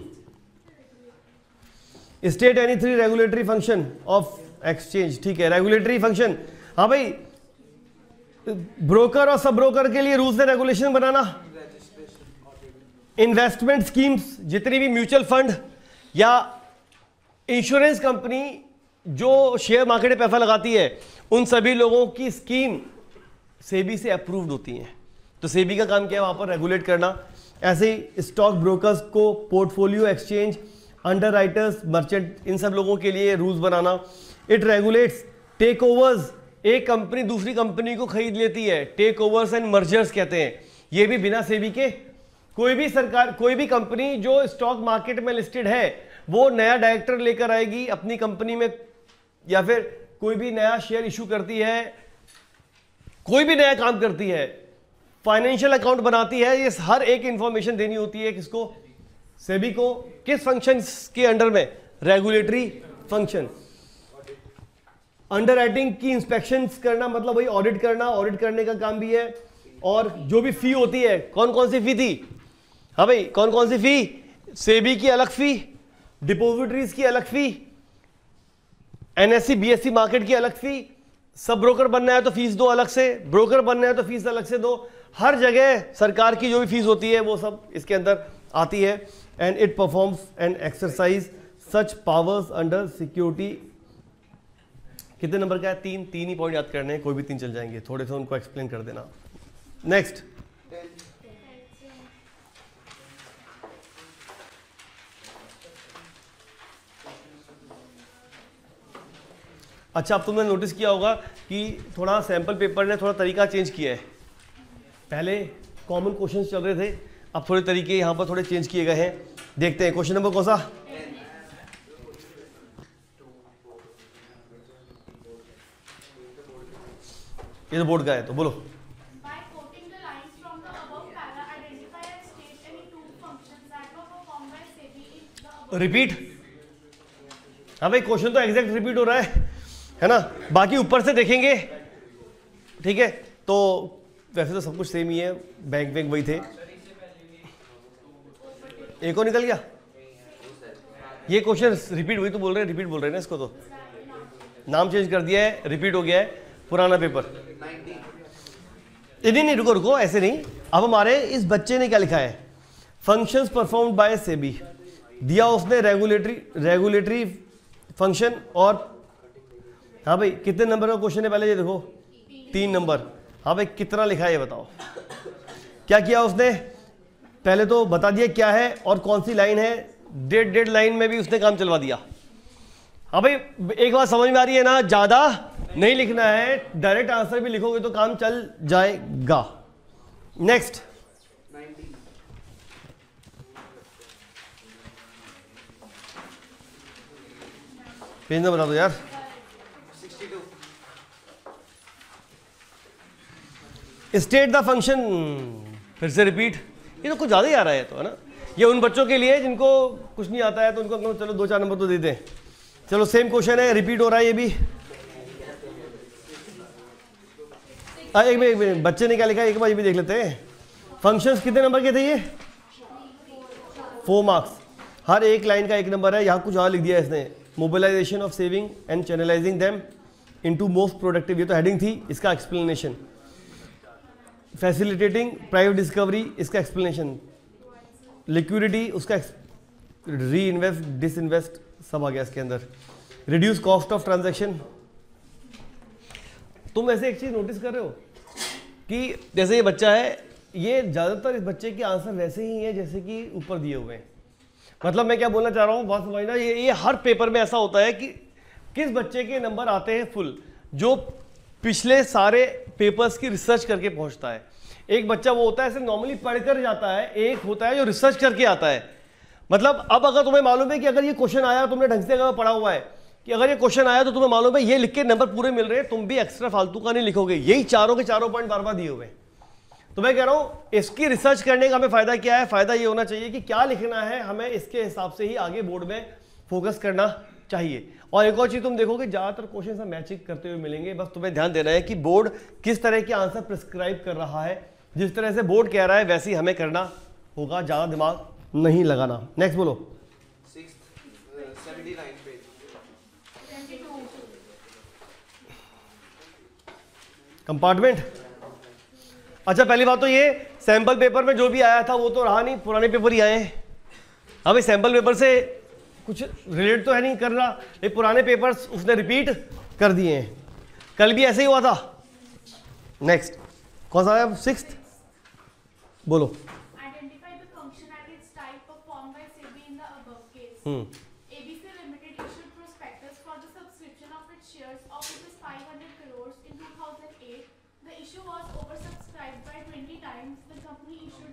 State any 3 regulatory function of exchange. ठीक है, रेगुलेटरी फंक्शन, हाँ भाई, ब्रोकर और सब ब्रोकर के लिए रूल्स एंड रेगुलेशन बनाना। इन्वेस्टमेंट स्कीम्स, जितनी भी म्यूचुअल फंड या इंश्योरेंस कंपनी जो शेयर मार्केट में पैसा लगाती है, उन सभी लोगों की स्कीम सेबी से अप्रूव्ड होती हैं। तो सेबी का काम क्या है, वहां पर रेगुलेट करना। ऐसे ही स्टॉक ब्रोकर्स को, पोर्टफोलियो एक्सचेंज, अंडरराइटर्स, मर्चेंट, इन सब लोगों के लिए रूल्स बनाना। इट रेगुलेट्स टेक ओवर्स, एक कंपनी दूसरी कंपनी को खरीद लेती है, टेक ओवर्स एंड मर्जर्स कहते हैं। ये भी बिना सेबी के। कोई भी सरकार, कोई भी कंपनी जो स्टॉक मार्केट में लिस्टेड है वो नया डायरेक्टर लेकर आएगी अपनी कंपनी में, या फिर कोई भी नया शेयर इशू करती है, कोई भी नया काम करती है, फाइनेंशियल अकाउंट बनाती है, ये हर एक इंफॉर्मेशन देनी होती है किसको? सेबी को। किस फंक्शन के अंडर में? Regulatory function. अंडरराइटिंग की इंस्पेक्शन करना, मतलब वही ऑडिट करना, ऑडिट करने का काम भी है। और जो भी फी होती है, कौन कौन सी फी थी? हाँ भाई, कौन कौन सी फी? सेबी की अलग फी, डिपोजिटरीज की अलग फी, एनएससी बीएससी मार्केट की अलग फी, सब ब्रोकर बनना है तो फीस दो अलग से, ब्रोकर बनना है तो फीस अलग से दो। हर जगह सरकार की जो भी फीस होती है वो सब इसके अंदर आती है। And it performs and exercise such powers under security. कितने नंबर का है? 3 ही पॉइंट याद करने हैं, कोई भी 3 चल जाएंगे, थोड़े से उनको एक्सप्लेन कर देना। नेक्स्ट, अच्छा, अब तुमने नोटिस किया होगा कि थोड़ा सैंपल पेपर ने थोड़ा तरीका चेंज किया है। पहले कॉमन क्वेश्चंस चल रहे थे, अब थोड़े तरीके यहाँ पर थोड़े चेंज किए गए हैं। देखते हैं क्वेश्चन नंबर कौन सा? ये तो बोर्ड का है, तो बोलो। By quoting the lines from the above para, identify and state any two functions that were performed by SEBI in the above. Repeat. हाँ भाई, क्वेश्चन तो एग्जैक्ट रिपीट हो रहा है ना? बाकी ऊपर से देखेंगे, ठीक है? तो वैसे तो सब कुछ सेम ही है, बैंक बैंक वही थे। एक और निकल गया। ये क्वेश्चन रिपीट, वही तो बोल रहे हैं, रिपीट बोल रहे हैं ना इसको, तो नाम चेंज कर दिया है, रिपीट हो गया है पुराना पेपर। नहीं, रुको रुको, ऐसे नहीं। अब हमारे इस बच्चे ने क्या लिखा है? फंक्शंस परफॉर्म्ड बाय सेबी दिया उसने, रेगुलेटरी फंक्शन। और हाँ भाई, कितने नंबर का क्वेश्चन है पहले ये देखो? 3 नंबर। हाँ भाई, कितना लिखा है ये बताओ? क्या किया उसने? पहले तो बता दिया क्या है और कौन सी लाइन है, डेड लाइन में भी उसने काम चलवा दिया। हाँ भाई, एक बात समझ में आ रही है ना? ज्यादा नहीं लिखना है, डायरेक्ट आंसर भी लिखोगे तो काम चल जाएगा। नेक्स्ट, पेज नंबर बता दो यार। 62। स्टेट द फंक्शन, फिर से रिपीट। ये तो कुछ ज़्यादा ही आ रहा है, तो है ना? ये उन बच्चों के लिए जिनको कुछ नहीं आता है, तो उनको चलो 2-4 नंबर तो दे दें। चलो, सेम क्वेश्चन है, रिपीट हो रहा है ये भी। एक मिनट, बच्चे ने क्या लिखा है एक बार ये भी देख लेते हैं। फंक्शंस कितने नंबर के थे ये? 4 मार्क्स। हर एक लाइन का 1 नंबर है। यहाँ कुछ और लिख दिया है इसने, mobilisation of saving and channelising them into most productive, ये तो हेडिंग थी, इसका एक्सप्लेनेशन। फैसिलिटेटिंग प्राइवेट डिस्कवरी, इसका एक्सप्लेनेशन। लिक्विडिटी, उसका री इन्वेस्ट डिस इन्वेस्ट सब आ गया इसके अंदर। Reduce cost of transaction. तुम ऐसे एक चीज नोटिस कर रहे हो कि जैसे ये बच्चा है, ये ज्यादातर इस बच्चे के आंसर वैसे ही हैं जैसे कि ऊपर दिए हुए हैं। मतलब मैं क्या बोलना चाह रहा हूँ, बात समझना। ये हर पेपर में ऐसा होता है कि किस बच्चे के नंबर आते हैं फुल, जो पिछले सारे पेपर्स की रिसर्च करके पहुंचता है। एक बच्चा वो होता है ऐसे नॉर्मली पढ़कर जाता है, एक होता है जो रिसर्च करके आता है। मतलब अब अगर तुम्हें मालूम है कि अगर ये क्वेश्चन आया, तुमने ढंग से अगर पढ़ा हुआ है कि अगर ये क्वेश्चन आया तो तुम्हें मालूम है ये लिख के नंबर पूरे मिल रहे हैं, तुम भी एक्स्ट्रा फालतू का नहीं लिखोगे। यही चारों के चारों पॉइंट बार बार दिए हुए हैं। तो मैं कह रहा हूं इसकी रिसर्च करने का हमें फायदा क्या है? फायदा ये होना चाहिए कि क्या लिखना है, हमें इसके हिसाब से ही आगे बोर्ड में फोकस करना चाहिए। और एक और चीज तुम देखोगे, ज्यादातर क्वेश्चन हम मैचिंग करते हुए मिलेंगे। बस तुम्हें ध्यान देना है कि बोर्ड किस तरह के आंसर प्रिस्क्राइब कर रहा है। जिस तरह से बोर्ड कह रहा है वैसे ही हमें करना होगा, ज्यादा दिमाग नहीं लगाना। नेक्स्ट बोलो। 79 पेज। कंपार्टमेंट। अच्छा, पहली बात तो ये सैंपल पेपर में जो भी आया था वो तो रहा नहीं, पुराने पेपर ही आए हैं। हाँ भाई, सैंपल पेपर से कुछ रिलेट तो है नहीं कर रहा, ये पुराने पेपर्स उसने रिपीट कर दिए हैं। कल भी ऐसे ही हुआ था। नेक्स्ट कौन सा है? 6th बोलो। Identify the function and its type performed by SEBI in the above case. ABC Limited issued prospectus for the subscription of its shares of ₹5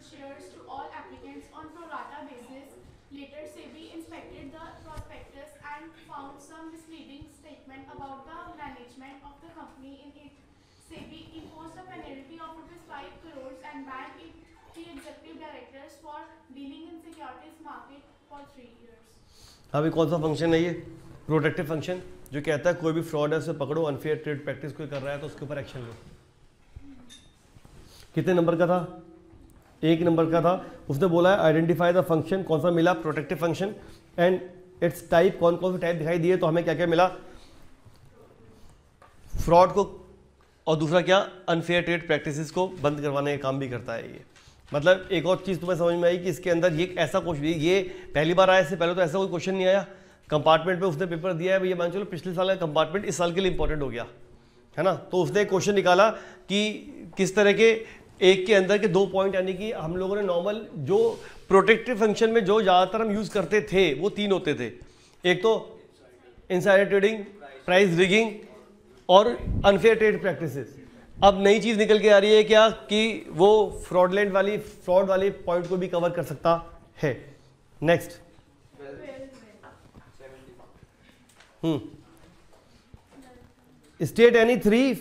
shares to all applicants on pro rata basis. Later, SEBI inspected the prospectus and found some misleading statement about the management of the company in it. SEBI imposed a penalty of ₹5 crores and banned its 3 executive directors for dealing in securities market for 3 years. अभी कौन सा function है ये? Protective function, जो कहता है कोई भी फ्रॉड है उसे पकड़ो, अनफेयर ट्रेड प्रैक्टिस कोई कर रहा है तो उसके ऊपर एक्शन लो। कितने नंबर का था? 1 नंबर का था। उसने बोला है आइडेंटिफाई द फंक्शन, कौन सा मिला? Protective function, and its type, कौन कौन से टाइप दिखाई दिए तो हमें क्या क्या मिला? फ्रॉड को, और दूसरा क्या? अनफेयर ट्रेड प्रैक्टिसेस को बंद करवाने का काम भी करता है ये। मतलब एक और चीज़ तुम्हें समझ में आई कि इसके अंदर ये ऐसा क्वेश्चन, ये पहली बार आया, इससे पहले तो ऐसा कोई क्वेश्चन नहीं आया। कंपार्टमेंट पे उसने पेपर दिया है, ये मान चलो पिछले साल का कंपार्टमेंट इस साल के लिए इंपॉर्टेंट हो गया है ना, तो उसने एक क्वेश्चन निकाला कि किस तरह के एक के अंदर के 2 पॉइंट, यानी कि हम लोगों ने नॉर्मल जो प्रोटेक्टिव फंक्शन में जो ज़्यादातर हम यूज़ करते थे वो 3 होते थे। एक तो इनसाइडर ट्रेडिंग, प्राइस रिगिंग और अनफेयर ट्रेड प्रैक्टिसेस। अब नई चीज़ निकल के आ रही है क्या कि वो फ्रॉड वाले पॉइंट को भी कवर कर सकता है। Next, state any 3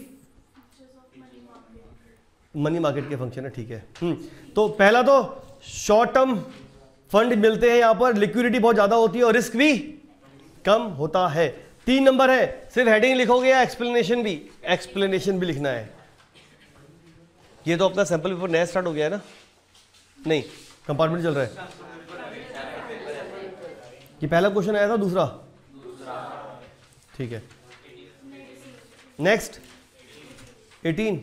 money market के फंक्शन है, ठीक है। तो पहला तो शॉर्ट टर्म फंड मिलते हैं, यहां पर लिक्विडिटी बहुत ज्यादा होती है और रिस्क भी कम होता है। 3 नंबर है, सिर्फ हेडिंग लिखोगे या एक्सप्लेनेशन भी लिखना है। ये तो अपना सैंपल पेपर नया स्टार्ट हो गया है ना? नहीं, कंपार्टमेंट चल रहा है। ये पहला क्वेश्चन आया था, दूसरा, ठीक है। Next 18,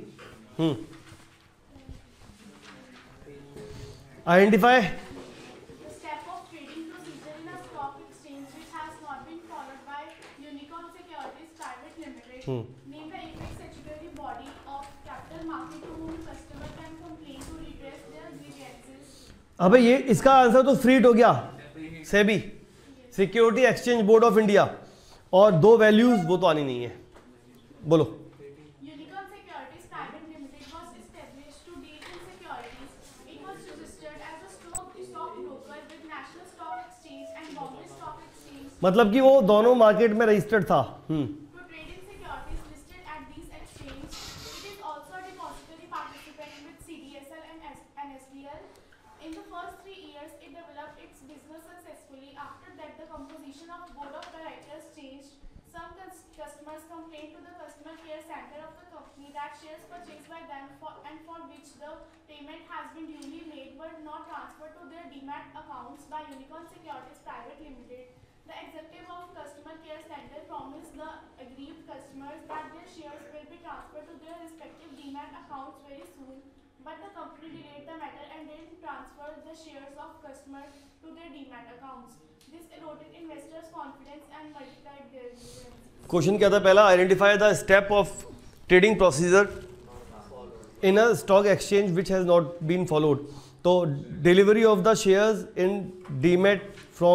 identify The step of trading procedure in a stock exchange which has not been followed by Unicorn Securities Private Limited. Name the apex statutory body of capital market to whom customer can complain to redress their grievances. अबे ये इसका answer तो फ्रीट हो गया, SEBI, security exchange board of India, और 2 values वो तो आनी नहीं है। बोलो। Unicorn Securities Private Limited was established to deal in securities. It was registered as a stock broker with National Stock Exchange and Bombay Stock Exchange. मतलब कि वो दोनों मार्केट में रजिस्टर्ड था। To trade in securities listed at these exchanges. It is also a depository participant with CDSL and NSDL. In the first 3 years, it developed its business successfully. After that, the composition of board of directors changed. Some customers complained to the customer care center of the company that shares purchased by them for which the payment has been duly made were not transferred to their demat accounts by Unicorn Securities Private Limited. The executive of customer care center promised the aggrieved customers that their shares will be transferred to their respective demat accounts very soon, but the company delayed the matter and didn't transfer the shares of customers to their demat accounts. This eroded investors' confidence and multiplied their grievances. Question क्या था पहला? Identify the step of trading procedure in a stock exchange which has not been followed. तो delivery of the shares in demat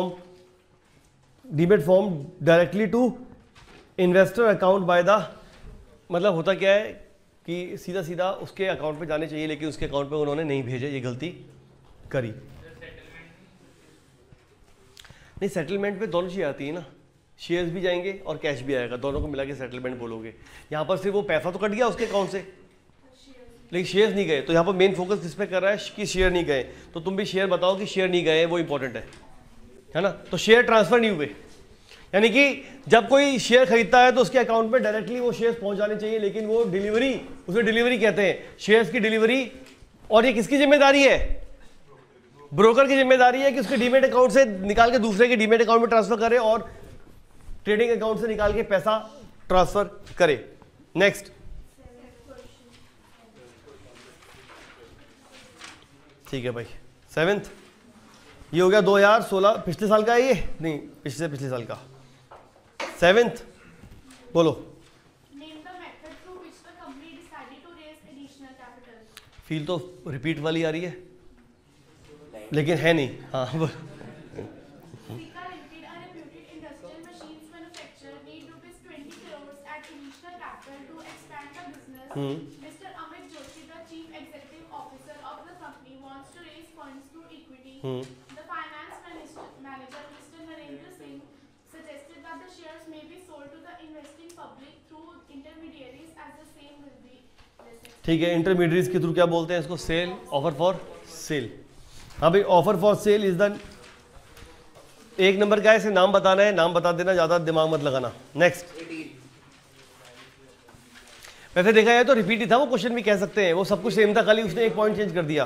form directly to investor account by the, मतलब होता क्या है कि सीधा सीधा उसके अकाउंट पे जाने चाहिए, लेकिन उसके अकाउंट पे उन्होंने नहीं भेजे, ये गलती करी। नहीं, सेटलमेंट पे दोनों चीज़ें आती है ना, शेयर्स भी जाएंगे और कैश भी आएगा, दोनों को मिला के सेटलमेंट बोलोगे। यहाँ पर सिर्फ वो पैसा तो कट गया उसके अकाउंट से, लेकिन शेयर्स नहीं गए। तो यहाँ पर मेन फोकस किस पे कर रहा है कि शेयर नहीं गए। तो तुम भी शेयर बताओ कि शेयर नहीं गए, वो इंपॉर्टेंट है ना। तो शेयर ट्रांसफर नहीं हुए, यानी कि जब कोई शेयर खरीदता है तो उसके अकाउंट में डायरेक्टली वो शेयर्स पहुंच जाने चाहिए, लेकिन वो डिलीवरी, उसे डिलीवरी कहते हैं, शेयर्स की डिलीवरी। और ये किसकी जिम्मेदारी है? ब्रोकर की जिम्मेदारी है कि उसके डीमेट अकाउंट से निकाल के दूसरे के डीमेट अकाउंट में ट्रांसफर करे और ट्रेडिंग अकाउंट से निकाल के पैसा ट्रांसफर करे। नेक्स्ट, ठीक है भाई, 7th ये हो गया 2016, पिछले साल का है ये, नहीं पिछले साल का। 7th बोलो। Name the method through which the company decided to raise additional capital. फील तो रिपीट वाली आ रही है लेकिन है नहीं। हाँ Sika Limited, a reputed industrial machines manufacturer, need ₹20 crores at initial capital to expand the business. Mr. Amit Joshi, the chief executive officer of the company, wants to raise the finance manager, Mr. Narendra Singh, suggested that the shares may be sold to the investing public through intermediaries as the same will be listed. ठीक है, intermediates के through क्या बोलते हैं इसको? Sale, offer for sale. हाँ भाई, offer for sale is the एक नंबर का है, इसे नाम बताना है, नाम बता देना, ज्यादा दिमाग मत लगाना। नेक्स्ट। वैसे देखा जाए तो रिपीट ही था वो क्वेश्चन भी कह सकते हैं, वो सब कुछ सेम था, खाली उसने एक पॉइंट चेंज कर दिया।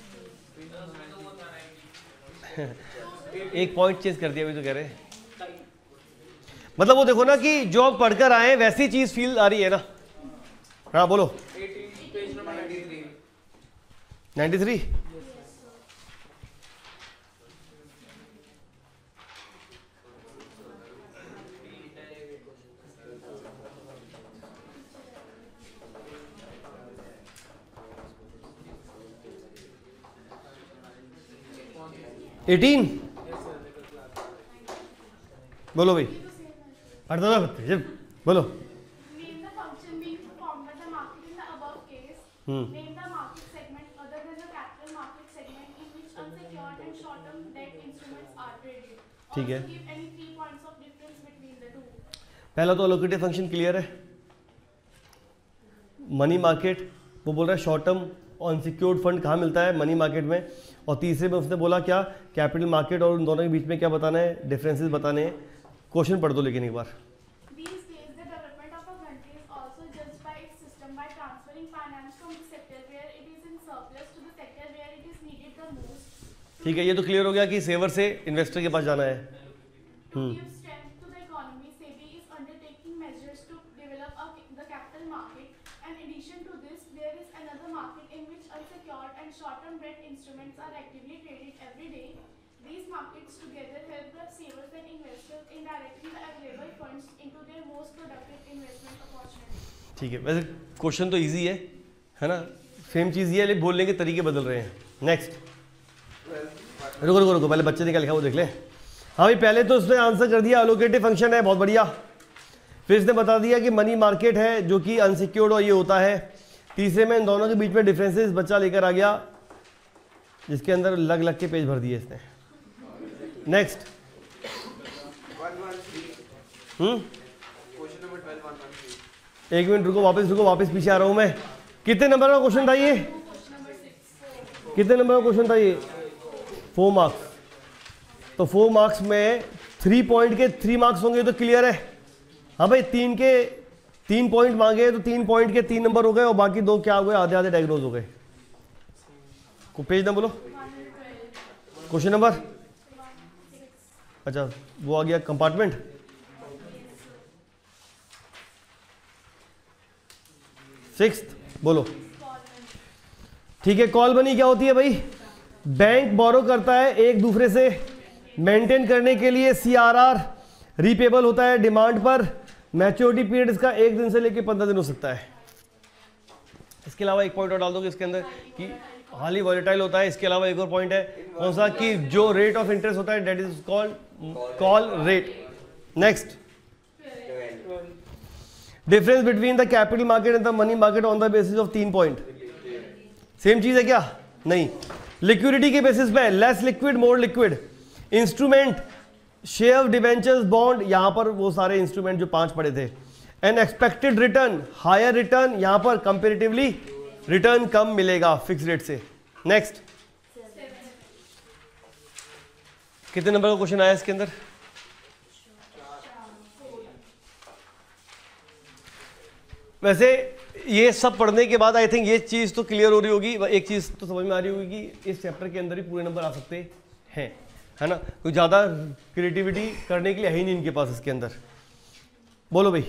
एक पॉइंट चेंज कर दिया, अभी तो कह रहे हैं। मतलब वो देखो ना कि जो आप पढ़कर आए वैसी चीज फील आ रही है ना। हाँ बोलो। 93। एटीन बोलो भाई, बोलो। Name the function being performed by the market in the above case. Name the market segment other than the capital market segment in which unsecured and short-term debt instruments are traded. ठीक है। Also give any 3 points of difference between the two. पहला तो allocative function clear है। Money market, वो बोल रहा है short term unsecured fund कहाँ मिलता है? मनी मार्केट में। और तीसरे में उसने बोला क्या? कैपिटल मार्केट, और उन दोनों के बीच में क्या बताना है? डिफरेंसेस बताने हैं। क्वेश्चन पढ़ दो लेकिन एक बार। These days, the development of a country is also judged by its system by transferring finance from the sector where it is in surplus to the sector where it is needed the most. ठीक है, ये तो clear हो गया कि saver से investor के पास जाना है। To give strength to the economy, SEBI is undertaking measures to develop the capital market. In addition to this, there is another market in which unsecured and short-term debt instruments are actively traded every day. These markets together help the savers and investors in directing the available funds into their most productive investment opportunities. ठीक है, वैसे question तो easy है ना? Same चीज़ ये है, लेकिन बोलने के तरीके बदल रहे हैं। नेक्स्ट। रुको रुको रुको, पहले बच्चे ने क्या लिखा वो देख ले। हाँ भाई, पहले तो उसने आंसर कर दिया, अलोकेटिव फंक्शन है, बहुत बढ़िया। फिर इसने बता दिया कि मनी मार्केट है जो कि अनसिक्योर्ड और ये होता है। तीसरे में इन दोनों के बीच में डिफरेंसेस बच्चा लेकर आ गया, जिसके अंदर लग लग के पेज भर दिए इसने। नेक्स्ट। एक मिनट रुको, वापस पीछे आ रहा हूं मैं। कितने नंबर का क्वेश्चन था ये? कितने नंबर का क्वेश्चन था ये? 4 मार्क्स। तो 4 मार्क्स में 3 पॉइंट के 3 मार्क्स होंगे तो क्लियर है। हाँ भाई, 3 के 3 पॉइंट मांगे तो 3 पॉइंट के 3 नंबर हो गए, और बाकी 2 क्या हो गए? आधे आधे डायग्नोज हो गए। को पेज ना बोलो। क्वेश्चन नंबर, अच्छा वो आ गया कंपार्टमेंट। सिक्स्थ बोलो। ठीक है, कॉल मनी क्या होती है भाई? बैंक बोरो करता है एक दूसरे से मेंटेन करने के लिए CRR, रीपेबल होता है डिमांड पर। मैच्योरिटी पीरियड इसका 1 दिन से लेकर 15 दिन हो सकता है। इसके अलावा एक पॉइंट और डाल दोगे इसके अंदर कि हाली वॉलेटाइल होता है। इसके अलावा एक और पॉइंट है, कौन सा? कि जो रेट ऑफ इंटरेस्ट होता है that is called call rate. Next. Difference between the capital market and the money market on the basis of 3 point. Same चीज है क्या? नहीं। लिक्विडिटी के बेसिस पे, less liquid more liquid. Instrument, share, debentures, bond, यहां पर वो सारे इंस्ट्रूमेंट जो 5 पड़े थे। And expected return, higher return, यहां पर कंपेरेटिवली रिटर्न कम मिलेगा फिक्स रेट से। नेक्स्ट। कितने नंबर का क्वेश्चन आया इसके अंदर? वैसे ये सब पढ़ने के बाद आई थिंक ये चीज तो क्लियर हो रही होगी, एक चीज तो समझ में आ रही होगी कि इस चैप्टर के अंदर ही पूरे नंबर आ सकते हैं, है ना? कोई ज्यादा क्रिएटिविटी करने के लिए है ही नहीं इनके पास इसके अंदर। बोलो भाई।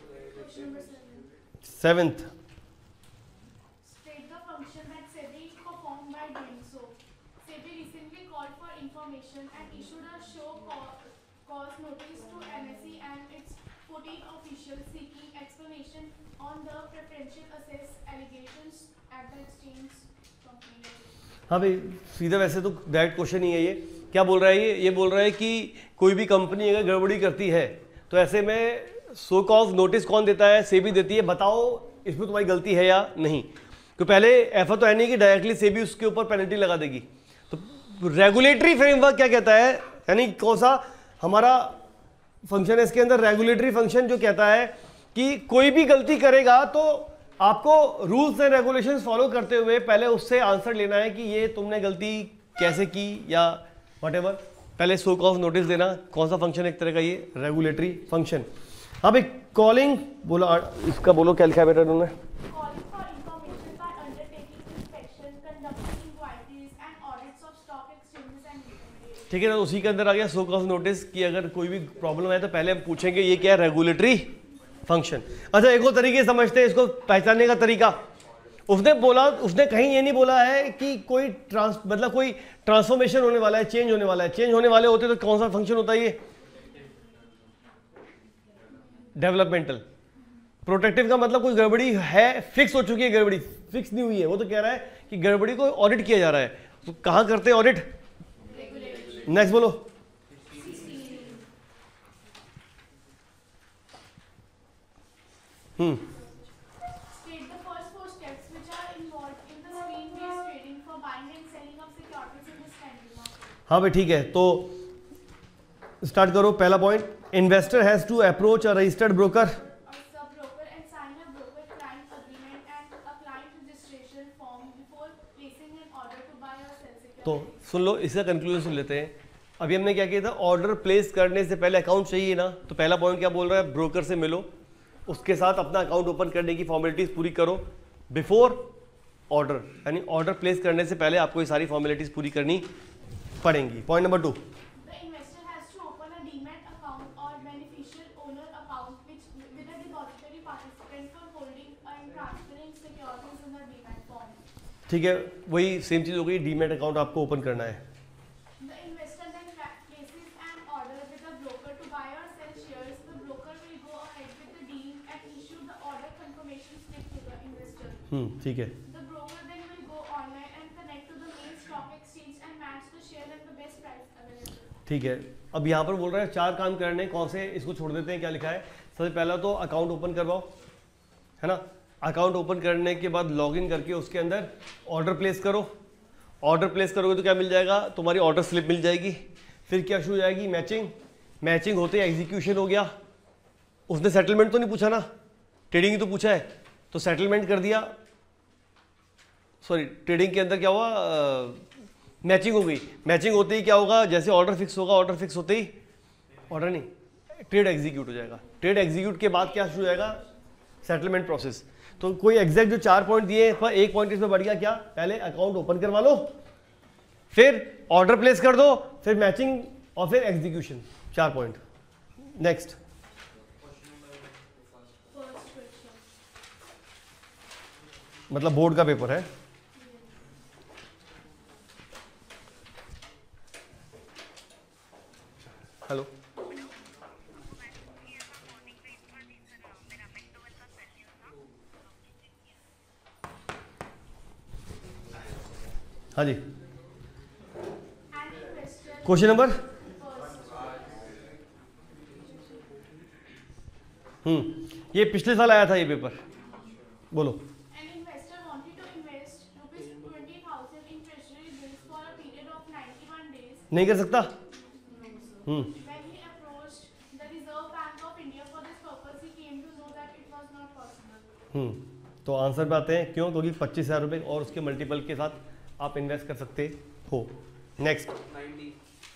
7th। State the function that SEBI performed by doing so. SEBI recently called for information and issued a show cause notice to NSE and its 14 officials seeking explanation on the preferential assess allegations at the exchange company. हाँ भाई, सीधा वैसे तो direct question ही है ये। क्या बोल रहा है ये बोल रहा है कि कोई भी कंपनी अगर गड़बड़ी करती है तो ऐसे में सो कॉज नोटिस कौन देता है? सेबी देती है। बताओ इसमें तुम्हारी गलती है या नहीं। तो पहले ऐसा तो है नहीं कि डायरेक्टली सेबी उसके ऊपर पेनल्टी लगा देगी। तो रेगुलेटरी फ्रेमवर्क क्या कहता है, यानी कौन सा हमारा फंक्शन है इसके अंदर, रेगुलेटरी फंक्शन जो कहता है कि कोई भी गलती करेगा तो आपको रूल्स एंड रेगुलेशंस फॉलो करते हुए पहले उससे आंसर लेना है कि ये तुमने गलती कैसे की या व्हाटएवर, पहले शो कॉज नोटिस देना। कौन सा फंक्शन है एक तरह का ये रेगुलेटरी फंक्शन। अब एक कॉलिंग बोला, इसका बोलो क्या लिखा है बेटा उन्होंने, Calling for information by undertaking inspection, conducting inquiries and audits of stock exchanges and intermediaries. ठीक है ना, उसी के अंदर आ गया शो कॉज नोटिस कि अगर कोई भी प्रॉब्लम है तो पहले हम पूछेंगे ये क्या है, रेगुलेटरी फंक्शन। अच्छा एक और तरीके समझते हैं इसको पहचानने का तरीका। उसने बोला, उसने कहीं ये नहीं बोला है कि कोई मतलब कोई ट्रांसफॉर्मेशन होने वाला है, चेंज होने वाला है। चेंज होने वाले होते तो कौन सा फंक्शन होता है ये, डेवलपमेंटल। प्रोटेक्टिव का मतलब कोई गड़बड़ी है, फिक्स हो चुकी है, गड़बड़ी फिक्स नहीं हुई है, वो तो कह रहा है कि गड़बड़ी को ऑडिट किया जा रहा है। तो कहां करते हैं ऑडिट, नेक्स्ट बोलो। State the first 4 steps which are involved in the screen-based trading for buying and selling of securities in the secondary market. हाँ भाई ठीक है, तो स्टार्ट करो। पहला point, investor has to approach a registered broker, A sub-broker and sign a broker-client agreement and a client registration form before placing an order to buy or sell securities. तो सुन लो, इसका conclusion सुन लेते हैं। अभी हमने क्या किया था, ऑर्डर प्लेस करने से पहले अकाउंट चाहिए ना, तो पहला पॉइंट क्या बोल रहा है, ब्रोकर से मिलो, उसके साथ अपना अकाउंट ओपन करने की फॉर्मेलिटीज पूरी करो बिफोर ऑर्डर, यानी ऑर्डर प्लेस करने से पहले आपको ये सारी फॉर्मेलिटीज पूरी करनी पड़ेंगी। Point number 2, The investor has to open a demat account or beneficial owner account which with a depository participant for holding and transferring securities in the demat form. ठीक है, वही सेम चीज़ हो गई, डीमैट अकाउंट आपको open करना है। The investor then places an order with a broker to buy or sell shares. The broker will go ahead with the deal and issue the order confirmation slip to the investor. ठीक है, The broker then will go online and connect to the main stock exchange and match the share at the best price available. ठीक है। अब यहाँ पर बोल रहा है 4 काम करने, कौन से, इसको छोड़ देते हैं, क्या लिखा है। सबसे पहला तो अकाउंट ओपन करवाओ, है ना। अकाउंट ओपन करने के बाद लॉगिन करके उसके अंदर ऑर्डर प्लेस करो। ऑर्डर प्लेस करोगे तो क्या मिल जाएगा, तुम्हारी ऑर्डर स्लिप मिल जाएगी। फिर क्या शुरू हो जाएगी, मैचिंग। मैचिंग होते ही एग्जीक्यूशन हो गया। उसने सेटलमेंट तो नहीं पूछा ना, ट्रेडिंग ही तो पूछा है, तो सेटलमेंट कर दिया। सॉरी, ट्रेडिंग के अंदर क्या हुआ, मैचिंग हो गई। मैचिंग होते ही क्या होगा, जैसे ऑर्डर फिक्स होगा, ऑर्डर फिक्स होते ही ऑर्डर नहीं, ट्रेड एग्जीक्यूट हो जाएगा। ट्रेड एग्जीक्यूट के बाद क्या शुरू हो जाएगा, सेटलमेंट प्रोसेस। तो कोई एग्जैक्ट जो 4 पॉइंट दिए पर एक पॉइंट इसमें बढ़ गया, क्या, पहले अकाउंट ओपन करवा लो, फिर ऑर्डर प्लेस कर दो, फिर मैचिंग और फिर execution. 4 point. Next, First question. मतलब बोर्ड का पेपर है। हेलो, हाँ जी, An investor question number, first. ये पिछले साल आया था ये पेपर, बोलो। An investor wanted to invest ₹20,000 in treasury bills for a period of 91 days. नहीं कर सकता। When he approached the Reserve Bank of India for this purpose, he came to know that it was not possible. तो answer पे आते हैं, क्यों, क्योंकि 25,000 रुपये और उसके मल्टीपल के साथ आप इन्वेस्ट कर सकते हो। Next, 90.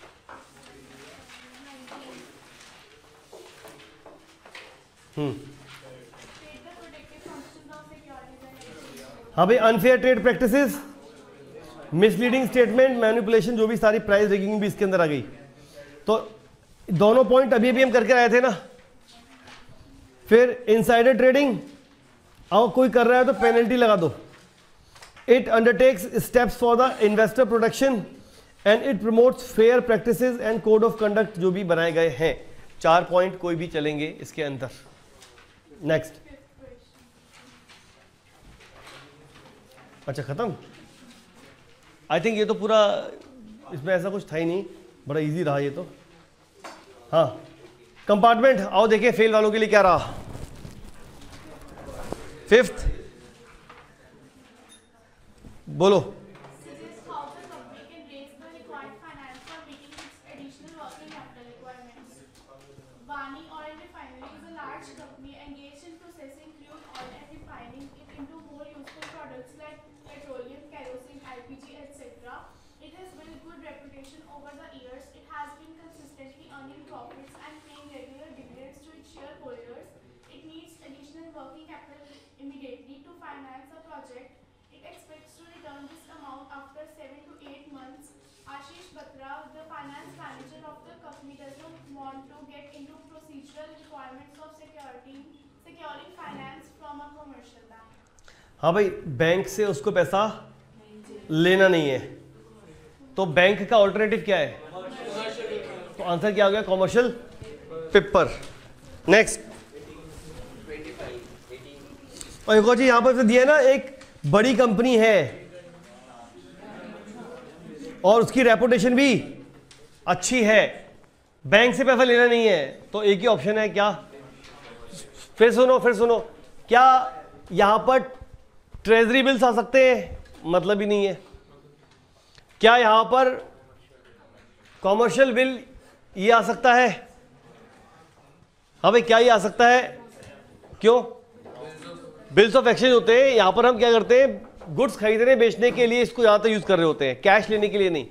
State the protective functions of securities and exchanges. हाँ भाई, unfair trade practices, misleading statement, manipulation, जो भी सारी प्राइस रिगिंग भी इसके अंदर आ गई। तो दोनों पॉइंट अभी अभी हम करके आए थे ना। फिर इनसाइडर ट्रेडिंग, आओ कोई कर रहा है तो पेनल्टी लगा दो। It undertakes steps for the investor protection and it promotes fair practices and code of conduct जो भी बनाए गए हैं। 4 पॉइंट कोई भी चलेंगे इसके अंदर। नेक्स्ट, अच्छा खत्म। आई थिंक ये तो पूरा, इसमें ऐसा कुछ था ही नहीं, बड़ा इजी रहा ये तो। हाँ, कंपार्टमेंट, आओ देखें फेल वालों के लिए क्या रहा। 5th, बोलो। Suggest how the company can raise the required IPG, etc. It has built good reputation over the years. It has been consistently earning profits and paying regular dividends to its shareholders. It needs additional working capital immediately to finance a project. It expects to return this amount after 7 to 8 months. Ashish Batra, the finance manager of the company, does not want to get into procedural requirements of securing finance from a commercial bank. हाँ भाई, bank से उसको पैसा लेना नहीं है, तो bank का ऑल्टरनेटिव क्या है? तो आंसर क्या हो गया? Commercial paper. नेक्स्ट, और एक और चीज यहां पर दिया है ना, एक बड़ी कंपनी है और उसकी रेपुटेशन भी अच्छी है, बैंक से पैसा लेना नहीं है, तो एक ही ऑप्शन है क्या? फिर सुनो, क्या यहां पर ट्रेजरी बिल्स आ सकते हैं? मतलब ही नहीं है। क्या यहां पर कॉमर्शियल बिल ये आ सकता है? हाँ भाई, क्या ये आ सकता है? क्यों? बिल्स ऑफ एक्सचेंज होते हैं, यहां पर हम क्या करते हैं? गुड्स खरीदने बेचने के लिए इसको ज्यादातर यूज कर रहे होते हैं, कैश लेने के लिए नहीं।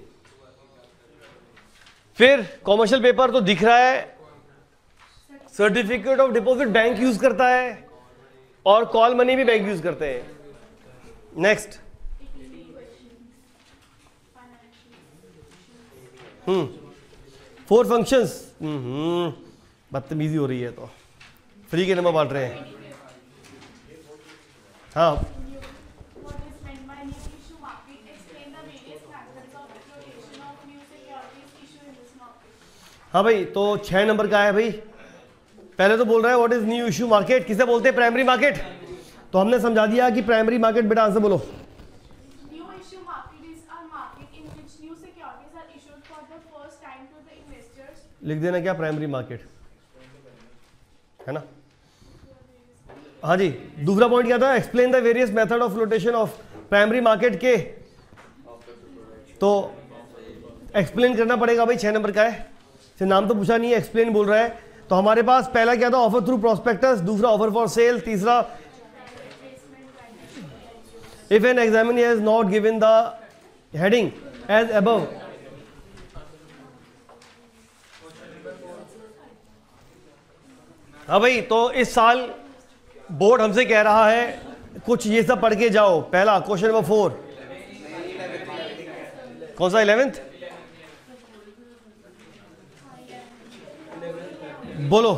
फिर कॉमर्शियल पेपर तो दिख रहा है, certificate of deposit bank use करता है और कॉल मनी भी बैंक यूज करते हैं। Next, 4 functions. बदतमीजी हो रही है, तो फ्री के नंबर बांट रहे हैं। हाँ, What is meant by new issue market? Explain the various methods of flotation of new securities issued in this market. हाँ भाई, तो 6 नंबर का है भाई। पहले तो बोल रहा है what is new issue market, किसे बोलते हैं? Primary market. तो हमने समझा दिया कि प्राइमरी मार्केट, बेटा आंसर बोलो। New issue market is a market in which new securities are issued for the first time to the investors. लिख देना क्या? प्राइमरी मार्केट, है ना? हाँ जी, दूसरा पॉइंट क्या था? Explain the various method of flotation of primary market के, तो एक्सप्लेन करना पड़ेगा भाई। 6 नंबर का है, से नाम तो पूछा नहीं है, एक्सप्लेन बोल रहा है। तो हमारे पास पहला क्या था? ऑफर थ्रू प्रोस्पेक्टस, दूसरा ऑफर फॉर सेल, तीसरा if an examiner has not given the heading as above. हाँ भाई, तो इस साल बोर्ड हमसे कह रहा है कुछ ये सब पढ़ के जाओ। पहला क्वेश्चन नंबर 4, कौन सा? 11th बोलो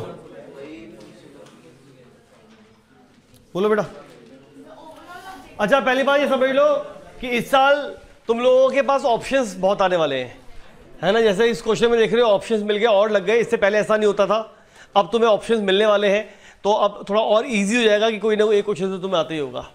बेटा। अच्छा, पहली बात ये समझ लो कि इस साल तुम लोगों के पास ऑप्शंस बहुत आने वाले हैं, है ना? जैसे इस क्वेश्चन में देख रहे हो, ऑप्शंस मिल गए और लग गए। इससे पहले ऐसा नहीं होता था, अब तुम्हें ऑप्शंस मिलने वाले हैं, तो अब थोड़ा और इजी हो जाएगा कि कोई ना कोई एक क्वेश्चन तो तुम्हें आते ही होगा।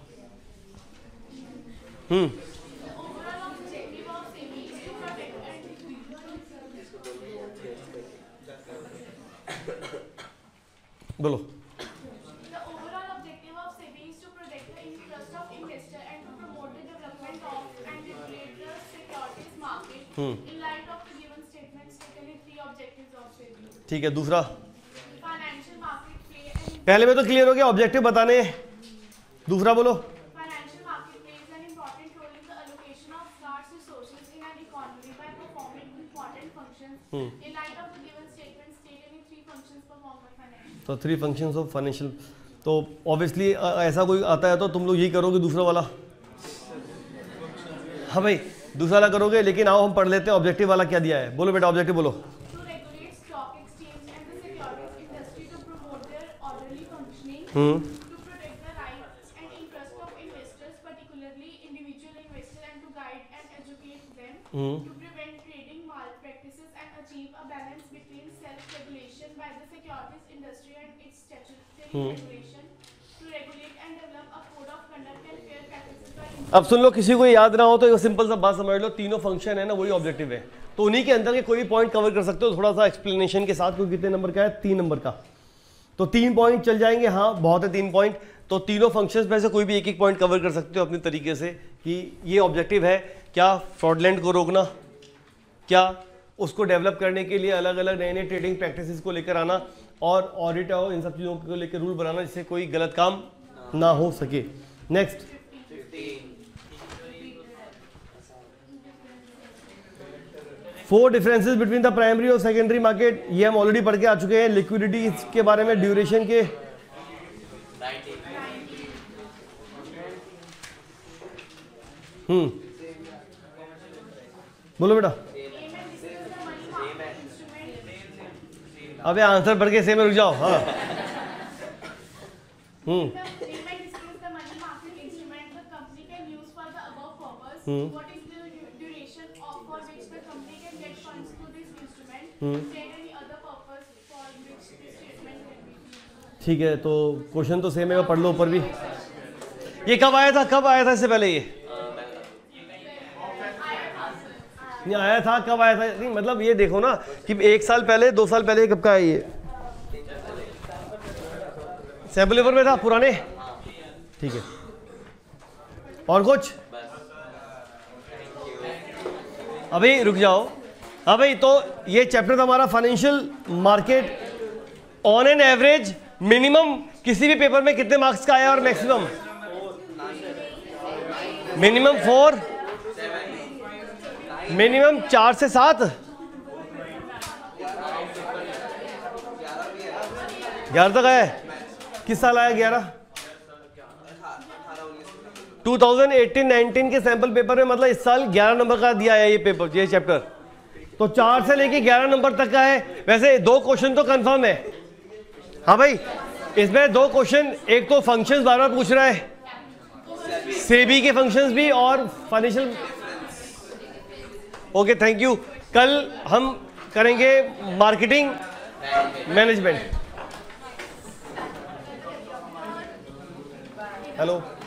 बोलो। The overall objective of SEBI is to protect the interest of investor and to promote the development of and regulate the securities market. In light of the given statements taken in 3 objectives of SEBI. ठीक है, दूसरा Financial market play an पहले में तो clear हो गया, objective बताने। दूसरा बोलो। financial market plays an important role in the allocation of scarce resources in an economy by performing important functions. In light of the given statements taken in 3 functions performed by financial. तो 3 functions of financial, तो obviously ऐसा कोई आता है तो तुम लोग यही करोगे, दूसरा वाला। हाँ भाई, दूसरा वाला करोगे, लेकिन आओ हम पढ़ लेते हैं ऑब्जेक्टिव वाला क्या दिया है। बोलो बेटा, ऑब्जेक्टिव बोलो। To regulate stock exchange and the securities industry to promote their orderly functioning. To protect the rights and interests of investors, particularly individual investors, and to guide and educate them. To prevent trading malpractices and achieve a balance between self-regulation by the securities industry and its statutory regulation. To regulate and develop a code of conduct and fair practices by अब सुन लो, किसी को याद ना हो तो simple सा बात समझ लो, तीनों फंक्शन है ना, वही ऑब्जेक्टिव है, तो उन्हीं के अंदर के कोई भी पॉइंट कवर कर सकते हो थोड़ा सा एक्सप्लेनेशन के साथ। क्योंकि कितने नंबर का है? 3 नंबर का, तो 3 पॉइंट चल जाएंगे। हाँ, बहुत है 3 पॉइंट, तो तीनों फंक्शंस में से कोई भी एक पॉइंट कवर कर सकते हो अपने तरीके से कि ये ऑब्जेक्टिव है क्या? फ्रॉडलेंट को रोकना, क्या उसको डेवलप करने के लिए अलग अलग नए नए ट्रेडिंग प्रैक्टिसेस को लेकर आना, और ऑडिट और इन सब चीज़ों को लेकर रूल बनाना जिससे कोई गलत काम ना हो सके। नेक्स्ट, 4 डिफरेंसेस बिटवीन द प्राइमरी और सेकेंडरी मार्केट, ये हम ऑलरेडी पढ़ के आ चुके हैं। लिक्विडिटी के बारे में, ड्यूरेशन के, बोलो बेटा। अबे आंसर पढ़ के सेम में रुक जाओ। हाँ What is the duration of for which the company can get funds through this instrument? Is there any other purpose for which this statement can be used? ठीक है, तो क्वेश्चन तो सेम है, पढ़ लो ऊपर भी। ये कब आया था, कब आया था इससे पहले? ये नहीं आया था, कब आया था? नहीं मतलब ये देखो ना कि 1 साल पहले, 2 साल पहले कब का है ये? सैंपल पेपर में था पुराने। ठीक है, और कुछ? अभी रुक जाओ। अभी तो ये चैप्टर था हमारा financial market. On an average minimum किसी भी पेपर में कितने मार्क्स का आया और मैक्सिमम? मिनिमम 4, मिनिमम 4 से 7, 11 तक आया। किस साल आया 11? 2018-19 के सैंपल पेपर में, मतलब इस साल 11 नंबर का दिया है ये पेपर, ये चैप्टर। तो 4 से लेके 11 नंबर तक का है। वैसे 2 क्वेश्चन तो कंफर्म है। हाँ भाई, इसमें 2 क्वेश्चन, एक तो फंक्शंस बार बार पूछ रहा है, सेबी के फंक्शंस भी और फाइनेंशियल। Okay, thank you. कल हम करेंगे मार्केटिंग मैनेजमेंट। हेलो।